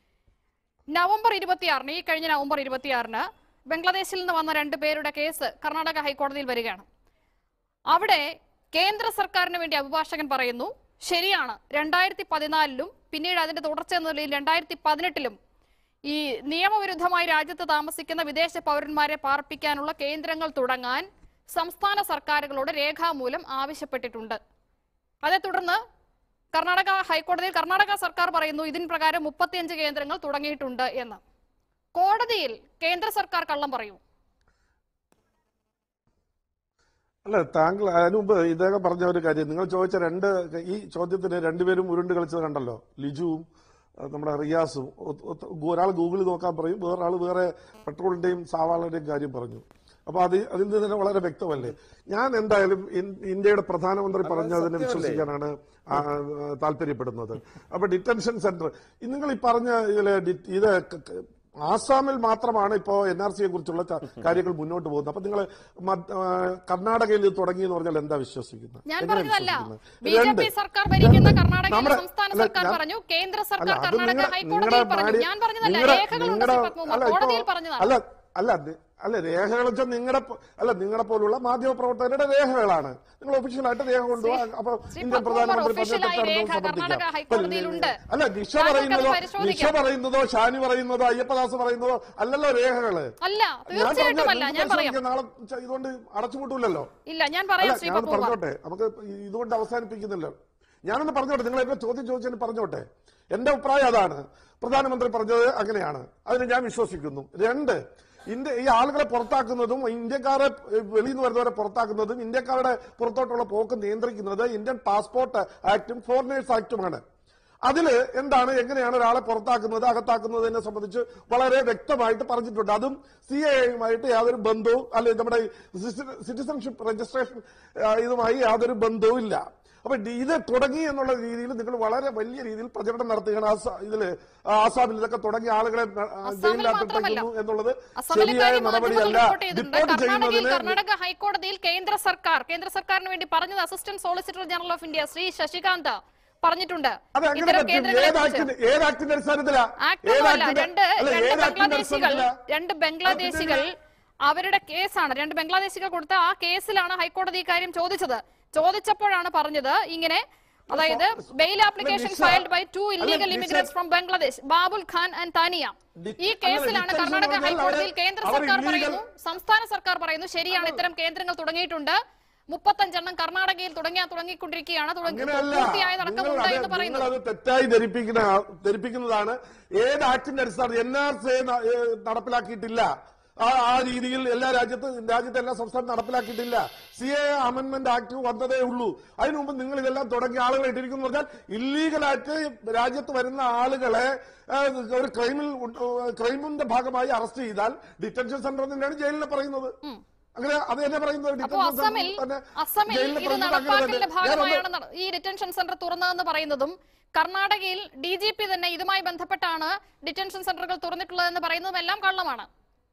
നവംബർ 26 ഈ കഴിഞ്ഞ നവംബർ 26 ബംഗ്ലാദേശിൽ നിന്ന് വന്ന 2 പേരുടെ കേസ് കർണാടക ഹൈക്കോടതിയിൽ വരികയാണ്. അവിടെ കേന്ദ്ര സർക്കാരിന് വേണ്ടി അഭിഭാഷകൻ പറയുന്നു, ശരിയാണ് 2014 പിന്നീട് അതിന്റെ തുടർച്ച എന്ന നിലയിൽ 2018 ഈ നിയമവിരുദ്ധമായി രാജ്യത്ത് താമസിക്കുന്ന വിദേശ പൗരന്മാരെ പാർപ്പിക്കാനുള്ള കേന്ദ്രങ്ങൾ തുടങ്ങാൻ സംസ്ഥാന സർക്കാരുകളോട് രേഖാമൂലം ആവശ്യപ്പെട്ടിട്ടുണ്ട്. അതേ തുടർന്ന് കർണാടക ഹൈക്കോടതിയിൽ കർണാടക സർക്കാർ പറയുന്നു ഇതിന് പ്രകാരം 35 കേന്ദ്രങ്ങൾ തുടങ്ങിയിട്ടുണ്ട് എന്ന്. കോടതിയിൽ കേന്ദ്ര സർക്കാർ കള്ളം പറയൂ? അല്ല, താങ്കൾ അതിനു മുമ്പ് ഇദ്ദേഹം പറഞ്ഞ ഒരു കാര്യം, നിങ്ങൾ ചോദിച്ച ഈ ചോദ്യത്തിന് 2 പേരും ഉരുണ്ട് കളിച്ചത് കണ്ടല്ലോ. ലിജുവും നമ്മുടെ റിയാസും. ഒരാൾ ഗൂഗിളിൽ നോക്കാൻ പറയും, വേറൊരാൾ വേറെ പെട്രോളിന്റെയും സവാളയുടെയും കാര്യം പറഞ്ഞു. അപ്പൊ അതിൽ നിന്ന് തന്നെ വളരെ വ്യക്തമല്ലേ. ഞാൻ എന്തായാലും ഇന്ത്യയുടെ പ്രധാനമന്ത്രി പറഞ്ഞതിനെ വിശ്വസിക്കാനാണ് താല്പര്യപ്പെടുന്നത്. അപ്പൊ ഡിറ്റൻഷൻ സെന്റർ നിങ്ങൾ ഈ പറഞ്ഞ ഇത് ആസാമിൽ മാത്രമാണ് ഇപ്പോ NRCയെ കുറിച്ചുള്ള കാര്യങ്ങൾ മുന്നോട്ട് പോകുന്നത്. അപ്പൊ നിങ്ങൾ കർണാടകയിൽ ഇത് തുടങ്ങി എന്ന് പറഞ്ഞാൽ എന്താ വിശ്വസിക്കുന്നത്? ഞാൻ പറഞ്ഞതല്ല, BJP സർക്കാർ ഭരിക്കുന്ന കർണാടക സംസ്ഥാന സർക്കാർ പറഞ്ഞു, കേന്ദ്ര സർക്കാർ കർണാടക ഹൈക്കോടതിയിൽ പറഞ്ഞു. ഞാൻ പറഞ്ഞതല്ല, രേഖകളുണ്ട് കോടതിയിൽ പറഞ്ഞതാണ്. അല്ല രേഖകൾ വെച്ചാൽ നിങ്ങളെ പോലുള്ള മാധ്യമ പ്രവർത്തകരുടെ രേഖകളാണ്. നിങ്ങൾ ഒഫീഷ്യലായിട്ട് രേഖ കൊണ്ടുപോകാം. അപ്പൊ ഇന്ത്യൻ പ്രധാനമന്ത്രി അല്ല നിഷ പറയുന്നതോ ഷാനി പറയുന്നതോ അയ്യപ്പദാസ് പറയുന്നതോ അല്ലല്ലോ രേഖകള്. നാളെ ഇതുകൊണ്ട് അടച്ചുപൂട്ടൂലല്ലോ. ഞാൻ പറഞ്ഞോട്ടെ, നമുക്ക് ഇതുകൊണ്ട് അവസാനിപ്പിക്കുന്നില്ലോ. ഞാനൊന്ന് പറഞ്ഞോട്ടെ, നിങ്ങൾ എന്നെ ചോദ്യം ചോദിച്ചതിന് പറഞ്ഞോട്ടെ. എന്റെ അഭിപ്രായം അതാണ്. പ്രധാനമന്ത്രി പറഞ്ഞത് അങ്ങനെയാണ്, അതിന് ഞാൻ വിശ്വസിക്കുന്നു. 2, ഈ ആളുകളെ പുറത്താക്കുന്നതും ഇന്ത്യക്കാരെ വെളിയിൽ നിന്ന് വരുന്നവരെ പുറത്താക്കുന്നതും ഇന്ത്യക്കാരുടെ പുറത്തോട്ടുള്ള പോക്ക് നിയന്ത്രിക്കുന്നത് ഇന്ത്യൻ പാസ്പോർട്ട് ആക്ടും ഫോറിനേഴ്സ് ആക്ടുമാണ്. അതില് എങ്ങനെയാണ് ഒരാളെ പുറത്താക്കുന്നത് അകത്താക്കുന്നതിനെ സംബന്ധിച്ച് വളരെ വ്യക്തമായിട്ട് പറഞ്ഞിട്ടുണ്ട്. അതും CAAയുമായിട്ട് യാതൊരു ബന്ധവും അല്ലെങ്കിൽ നമ്മുടെ സിറ്റിസൺഷിപ്പ് രജിസ്ട്രേഷൻ ഇതുമായി യാതൊരു ബന്ധവും ഇല്ല. അപ്പൊ ഇത് തുടങ്ങി എന്നുള്ള രീതിയിൽ നിങ്ങൾ വളരെ വലിയ രീതിയിൽ പ്രചരണം നടത്തുകയാണ്. ആസാമിൽ ഇതൊക്കെ തുടങ്ങി ആളുകളെ ജയിലിലാക്കിട്ടു എന്നുള്ളത് ശരിയായ നടപടിയല്ല. റിപ്പോർട്ട് ചെയ്യുന്നതിന് കർണാടക ഹൈക്കോടതിയിൽ കേന്ദ്ര സർക്കാരിന് വേണ്ടി പറഞ്ഞത് assistant solicitor general of India Shri Shashikant പറഞ്ഞിട്ടുണ്ട്. ഏത് ആക്ടിന്റെ അടിസ്ഥാനത്തിലാ? 2 ബംഗ്ലാദേശികൾ അവരുടെ കേസാണ്. 2 ബംഗ്ലാദേശികൾ കൊടുത്ത ആ കേസിലാണ് ഹൈക്കോടതി ഇക്കാര്യം ചോദിച്ചപ്പോഴാണ് പറഞ്ഞത് ഇങ്ങനെ, അതായത് bail application filed by 2 illegal immigrants from Bangladesh, Babul Khan and Tania. ഈ കേസിലാണ് കർണാടക ഹൈക്കോടതിയിൽ കേന്ദ്ര സർക്കാർ പറയുന്നു, സംസ്ഥാന സർക്കാർ പറയുന്നു ശരിയാണ് ഇത്തരം കേന്ദ്രങ്ങൾ തുടങ്ങിയിട്ടുണ്ട്, 35 എണ്ണം കർണാടകയിൽ തുടങ്ങിക്കൊണ്ടിരിക്കുകയാണ്, പൂർത്തിയായതടക്കമുണ്ട് എന്ന് പറയുന്നു. അത് തെറ്റായി ധരിപ്പിക്കുന്നതാണ്. ഏത് ആക്ടിന്റെ അടിസ്ഥാനത്തിൽ NRC നടപ്പിലാക്കിയിട്ടില്ല. ആ രീതിയിൽ രാജ്യത്തെ എല്ലാ സംസ്ഥാനം നടപ്പിലാക്കിയിട്ടില്ല. CAA അമെന്റ്മെന്റ് ആക്ട് വന്നതേ ഉള്ളൂ. അതിനു മുമ്പ് നിങ്ങൾ ഇതെല്ലാം തുടങ്ങിയ ആളുകളെ ഇട്ടിരിക്കുന്നു പറഞ്ഞാൽ ഇല്ലീഗലായിട്ട് രാജ്യത്ത് വരുന്ന ആളുകളെ ഒരു ക്രൈമിന്റെ ഭാഗമായി അറസ്റ്റ് ചെയ്താൽ ഡിറ്റൻഷൻ സെന്റർ തന്നെയാണ് ജയിലിനെ പറയുന്നത്. അങ്ങനെ അത് തന്നെ പറയുന്നത് ഈ ഡിറ്റൻഷൻ സെന്റർ തുറന്നതെന്ന് പറയുന്നതും കർണാടകയിൽ DGP തന്നെ ഇതുമായി ബന്ധപ്പെട്ടാണ് ഡിറ്റൻഷൻ സെന്ററുകൾ തുറന്നിട്ടുള്ളതെന്ന് പറയുന്നതും എല്ലാം കള്ളമാണ്.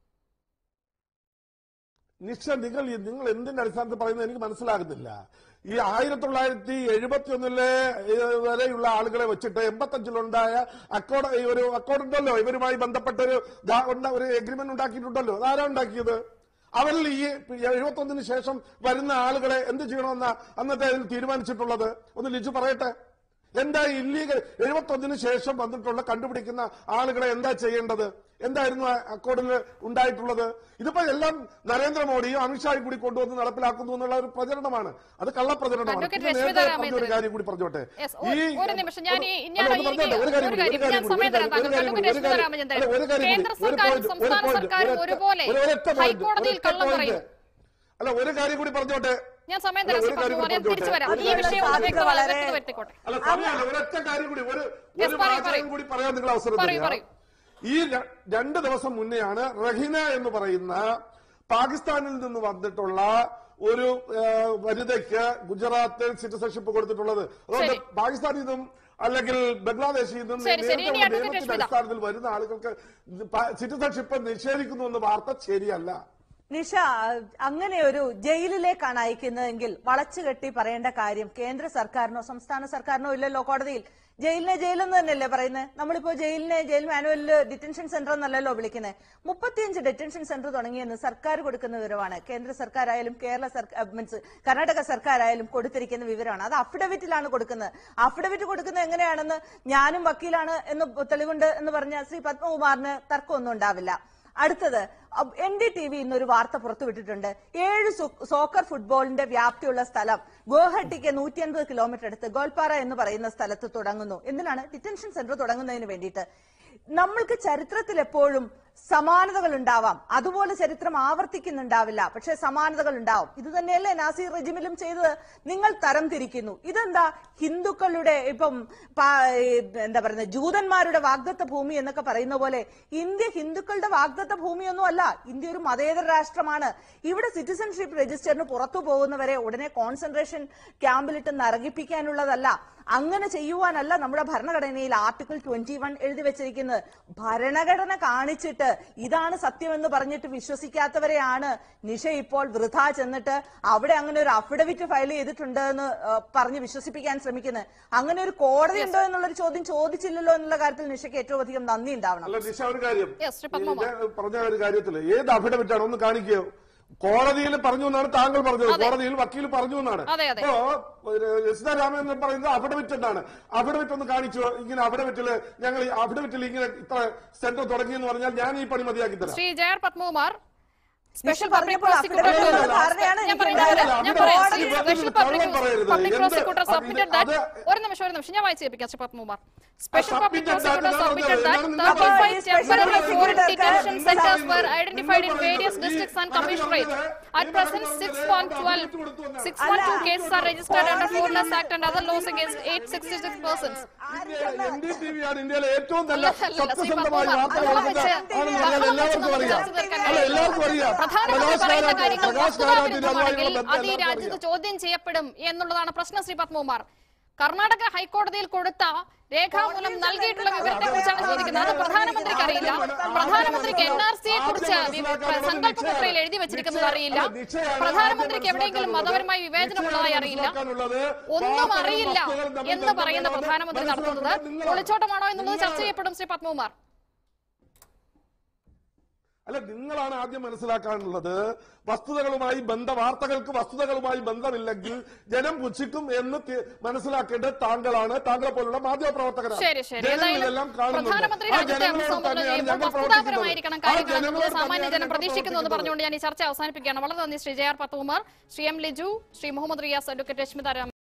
നിങ്ങൾ എന്തിന്റെ അടിസ്ഥാനത്തിൽ പറയുന്നത് എനിക്ക് മനസ്സിലാകുന്നില്ല. ഈ 1971 വരെയുള്ള ആളുകളെ വെച്ചിട്ട് 85-ലുണ്ടായ ഒരു അക്കോർഡ് ഉണ്ടല്ലോ, ഇവരുമായി ബന്ധപ്പെട്ട ഒരു എഗ്രിമെന്റ് ഉണ്ടാക്കിയിട്ടുണ്ടല്ലോ. അതാരാ ഉണ്ടാക്കിയത്? അവരിൽ ഈ 71 ശേഷം വരുന്ന ആളുകളെ എന്ത് ചെയ്യണമെന്ന അന്നത്തെ അതിൽ തീരുമാനിച്ചിട്ടുള്ളത് ഒന്ന് ലിജു പറയട്ടെ. എന്താ ഇല്ലീഗൽ 71 ശേഷം വന്നിട്ടുള്ള കണ്ടുപിടിക്കുന്ന ആളുകളെ എന്താ ചെയ്യേണ്ടത്? എന്തായിരുന്നു അക്കോർഡിൽ ഉണ്ടായിട്ടുള്ളത്? ഇതിപ്പോ എല്ലാം നരേന്ദ്രമോദിയും അമിത്ഷായും കൂടി കൊണ്ടുവന്ന് നടപ്പിലാക്കുന്നു എന്നുള്ള ഒരു പ്രചരണമാണ്. അത് കള്ളപ്രചരണമാണ്. ഒരു കാര്യം കൂടി പറഞ്ഞോട്ടെ. അല്ല, ഒരു കാര്യം കൂടി പറഞ്ഞോട്ടെ. ഞാൻ സമയം തരാം, തിരിച്ചു വരാം. ഈ വിഷയം ഒരൊറ്റ കാര്യം കൂടി പറയാൻ നിങ്ങൾ അവസരം തരിക. ഈ 2 ദിവസം മുന്നെയാണ് റഹീന എന്ന് പറയുന്ന പാകിസ്ഥാനിൽ നിന്ന് വന്നിട്ടുള്ള ഒരു വനിതയ്ക്ക് ഗുജറാത്തിൽ സിറ്റിസൺഷിപ്പ് കൊടുത്തിട്ടുള്ളത്. അതുകൊണ്ട് പാകിസ്ഥാനിൽ നിന്നും അല്ലെങ്കിൽ ബംഗ്ലാദേശിൽ നിന്നും നിയമത്തിന്റെ അടിസ്ഥാനത്തിൽ വരുന്ന ആളുകൾക്ക് സിറ്റിസൺഷിപ്പ് നിഷേധിക്കുന്നു എന്ന വാർത്ത ശരിയല്ല. നിഷ, അങ്ങനെ ഒരു ജയിലിലേക്കാണ് അയക്കുന്നതെങ്കിൽ വളച്ചുകെട്ടി പറയേണ്ട കാര്യം കേന്ദ്ര സർക്കാരിനോ സംസ്ഥാന സർക്കാരിനോ ഇല്ലല്ലോ. കോടതിയിൽ ജയിലെന്ന് തന്നെയല്ലേ പറയുന്നത്. നമ്മളിപ്പോ ജയിൽ മാനുവലില് ഡിറ്റൻഷൻ സെന്റർ എന്നല്ലല്ലോ വിളിക്കുന്നത്. 35 ഡിറ്റൻഷൻ സെന്റർ തുടങ്ങിയെന്ന് സർക്കാർ കൊടുക്കുന്ന വിവരമാണ്. കേന്ദ്ര സർക്കാരായാലും കർണാടക സർക്കാരായാലും കൊടുത്തിരിക്കുന്ന വിവരമാണ്. അത് അഫിഡവിറ്റിലാണ് കൊടുക്കുന്നത്. അഫിഡവിറ്റ് കൊടുക്കുന്നത് എങ്ങനെയാണെന്ന് ഞാനും വക്കീലാണ് എന്ന് തെളിവുണ്ട് എന്ന് പറഞ്ഞ ശ്രീ പത്മകുമാറിന് തർക്കമൊന്നും ഉണ്ടാവില്ല. അടുത്തത് NDTV ഇന്നൊരു വാർത്ത പുറത്തുവിട്ടിട്ടുണ്ട്. 7 സോക്കർ ഫുട്ബോളിന്റെ വ്യാപ്തിയുള്ള സ്ഥലം ഗുവാഹട്ടിക്ക് 150 കിലോമീറ്റർ അടുത്ത് ഗോൽപാറ എന്ന് പറയുന്ന സ്ഥലത്ത് തുടങ്ങുന്നു. എന്തിനാണ്? ഡിറ്റൻഷൻ സെന്റർ തുടങ്ങുന്നതിന് വേണ്ടിയിട്ട്. നമ്മൾക്ക് ചരിത്രത്തിൽ എപ്പോഴും സമാനതകൾ ഉണ്ടാവാം, അതുപോലെ ചരിത്രം ആവർത്തിക്കുന്നുണ്ടാവില്ല, പക്ഷെ സമാനതകൾ ഉണ്ടാവും. ഇത് തന്നെയല്ലേ നാസി റെജിമിലും ചെയ്തത്. നിങ്ങൾ തരം തിരിക്കുന്നു. ഇതെന്താ ഹിന്ദുക്കളുടെ ഇപ്പം എന്താ പറയുന്നത് ജൂതന്മാരുടെ വാഗ്ദത്ത ഭൂമി എന്നൊക്കെ പറയുന്ന പോലെ ഇന്ത്യ ഹിന്ദുക്കളുടെ വാഗ്ദത്ത ഭൂമിയൊന്നും അല്ല. ഇന്ത്യ ഒരു മതേതര രാഷ്ട്രമാണ്. ഇവിടെ സിറ്റിസൺഷിപ്പ് രജിസ്റ്ററിന് പുറത്തു പോകുന്നവരെ ഉടനെ കോൺസെൻട്രേഷൻ ക്യാമ്പിലിട്ട് നരകിപ്പിക്കാനുള്ളതല്ല. അങ്ങനെ ചെയ്യുവാനല്ല നമ്മുടെ ഭരണഘടനയിൽ ആർട്ടിക്കിൾ 21 എഴുതി വെച്ചിരിക്കുന്നത്. ഭരണഘടന കാണിച്ചിട്ട് ഇതാണ് സത്യമെന്ന് പറഞ്ഞിട്ട് വിശ്വസിക്കാത്തവരെയാണ് നിഷ ഇപ്പോൾ വൃഥാ ചെന്നിട്ട് അവിടെ അങ്ങനെ ഒരു അഫിഡവിറ്റ് ഫയൽ ചെയ്തിട്ടുണ്ട് എന്ന് പറഞ്ഞ് വിശ്വസിപ്പിക്കാൻ ശ്രമിക്കുന്നത്. അങ്ങനെ ഒരു കോടതി ഉണ്ടോ എന്നുള്ളൊരു ചോദ്യം ചോദിച്ചില്ലല്ലോ എന്നുള്ള കാര്യത്തിൽ നിഷയ്ക്ക് ഏറ്റവും അധികം നന്ദി ഉണ്ടാവണം. നിഷ, ഒരു കാര്യം പറഞ്ഞ ഒരു കാര്യത്തിൽ ഏത് അഫിഡവിറ്റ് ആണ് ഒന്ന് കാണിക്കുകയോ? കോടതിയിൽ പറഞ്ഞു എന്നാണ് താങ്കൾ പറഞ്ഞത്. കോടതിയിൽ വക്കീൽ പറഞ്ഞു എന്നാണ്. അപ്പോ രാമൻ എന്ന് പറയുന്നത് അഫിഡവിറ്റ് എന്നാണ്. അഫിഡവിറ്റ് ഒന്ന് കാണിച്ചു. ഇങ്ങനെ അഫിഡവിറ്റിൽ ഇങ്ങനെ ഇത്ര സെന്റർ തുടങ്ങിയെന്ന് പറഞ്ഞാൽ ഞാൻ ഈ പണി മതിയാക്കി തരാം. ശ്രീ ജയർ പത്മകുമാർ, സ്പെഷ്യൽ ഒരു നിമിഷം ഞാൻ വായിച്ചു കേൾപ്പിക്കാം. Shri Padmakumar, Special Public Prosecutor submitted that 35 temporary foreign detention centers were identified in various districts and commissionates. At present, 612 cases are registered under Foreigners Act and other laws against 866 persons. ഇന്ത്യയിലെ ഏറ്റവും നല്ല സത്യസന്ധമായ വാർത്തകൾ പ്രധാനമന്ത്രി പറയുന്ന കാര്യങ്ങൾ വസ്തുതാവിരുദ്ധമാണെങ്കിൽ അത് ഈ രാജ്യത്ത് ചോദ്യം ചെയ്യപ്പെടും എന്നുള്ളതാണ് പ്രശ്നം. ശ്രീ പത്മകുമാർ, കർണാടക ഹൈക്കോടതിയിൽ കൊടുത്ത രേഖാമൂലം നൽകിയിട്ടുള്ള വിവരത്തെ കുറിച്ചാണ് ചോദിക്കുന്നത്. അത് പ്രധാനമന്ത്രിക്ക് അറിയില്ല. പ്രധാനമന്ത്രിക്ക് NRCയെ കുറിച്ച് സങ്കല്പപത്രയിൽ എഴുതി വെച്ചിരിക്കുന്നത് അറിയില്ല. പ്രധാനമന്ത്രിക്ക് എവിടെയെങ്കിലും മതപരമായി വിവേചനമുള്ളതായി അറിയില്ല. ഒന്നും അറിയില്ല എന്ന് പറയുന്ന പ്രധാനമന്ത്രി നടത്തുന്നത് ഒളിച്ചോട്ടമാണോ എന്നുള്ളത് ചർച്ച ചെയ്യപ്പെടും. ശ്രീ പത്മകുമാർ, അല്ല, നിങ്ങളാണ് ആദ്യം മനസ്സിലാക്കാനുള്ളത്. വാർത്തകൾക്ക് വസ്തുതകളുമായി ബന്ധമില്ലെങ്കിൽ ജനം പുച്ഛിക്കും എന്ന് മനസ്സിലാക്കേണ്ടത് താങ്കളാണ്. താങ്കളെ പോലുള്ള മാധ്യമപ്രവർത്തകരാണ്. സാമാന്യ ജനം പ്രതീക്ഷിക്കുന്നു എന്ന് പറഞ്ഞുകൊണ്ട് ഞാൻ ഈ ചർച്ച അവസാനിപ്പിക്കുകയാണ്. വളരെ നന്ദി Shri J R Padmakumar, Shri M Liju, Shri Muhammad Riyas, advocate Rashmita Raman.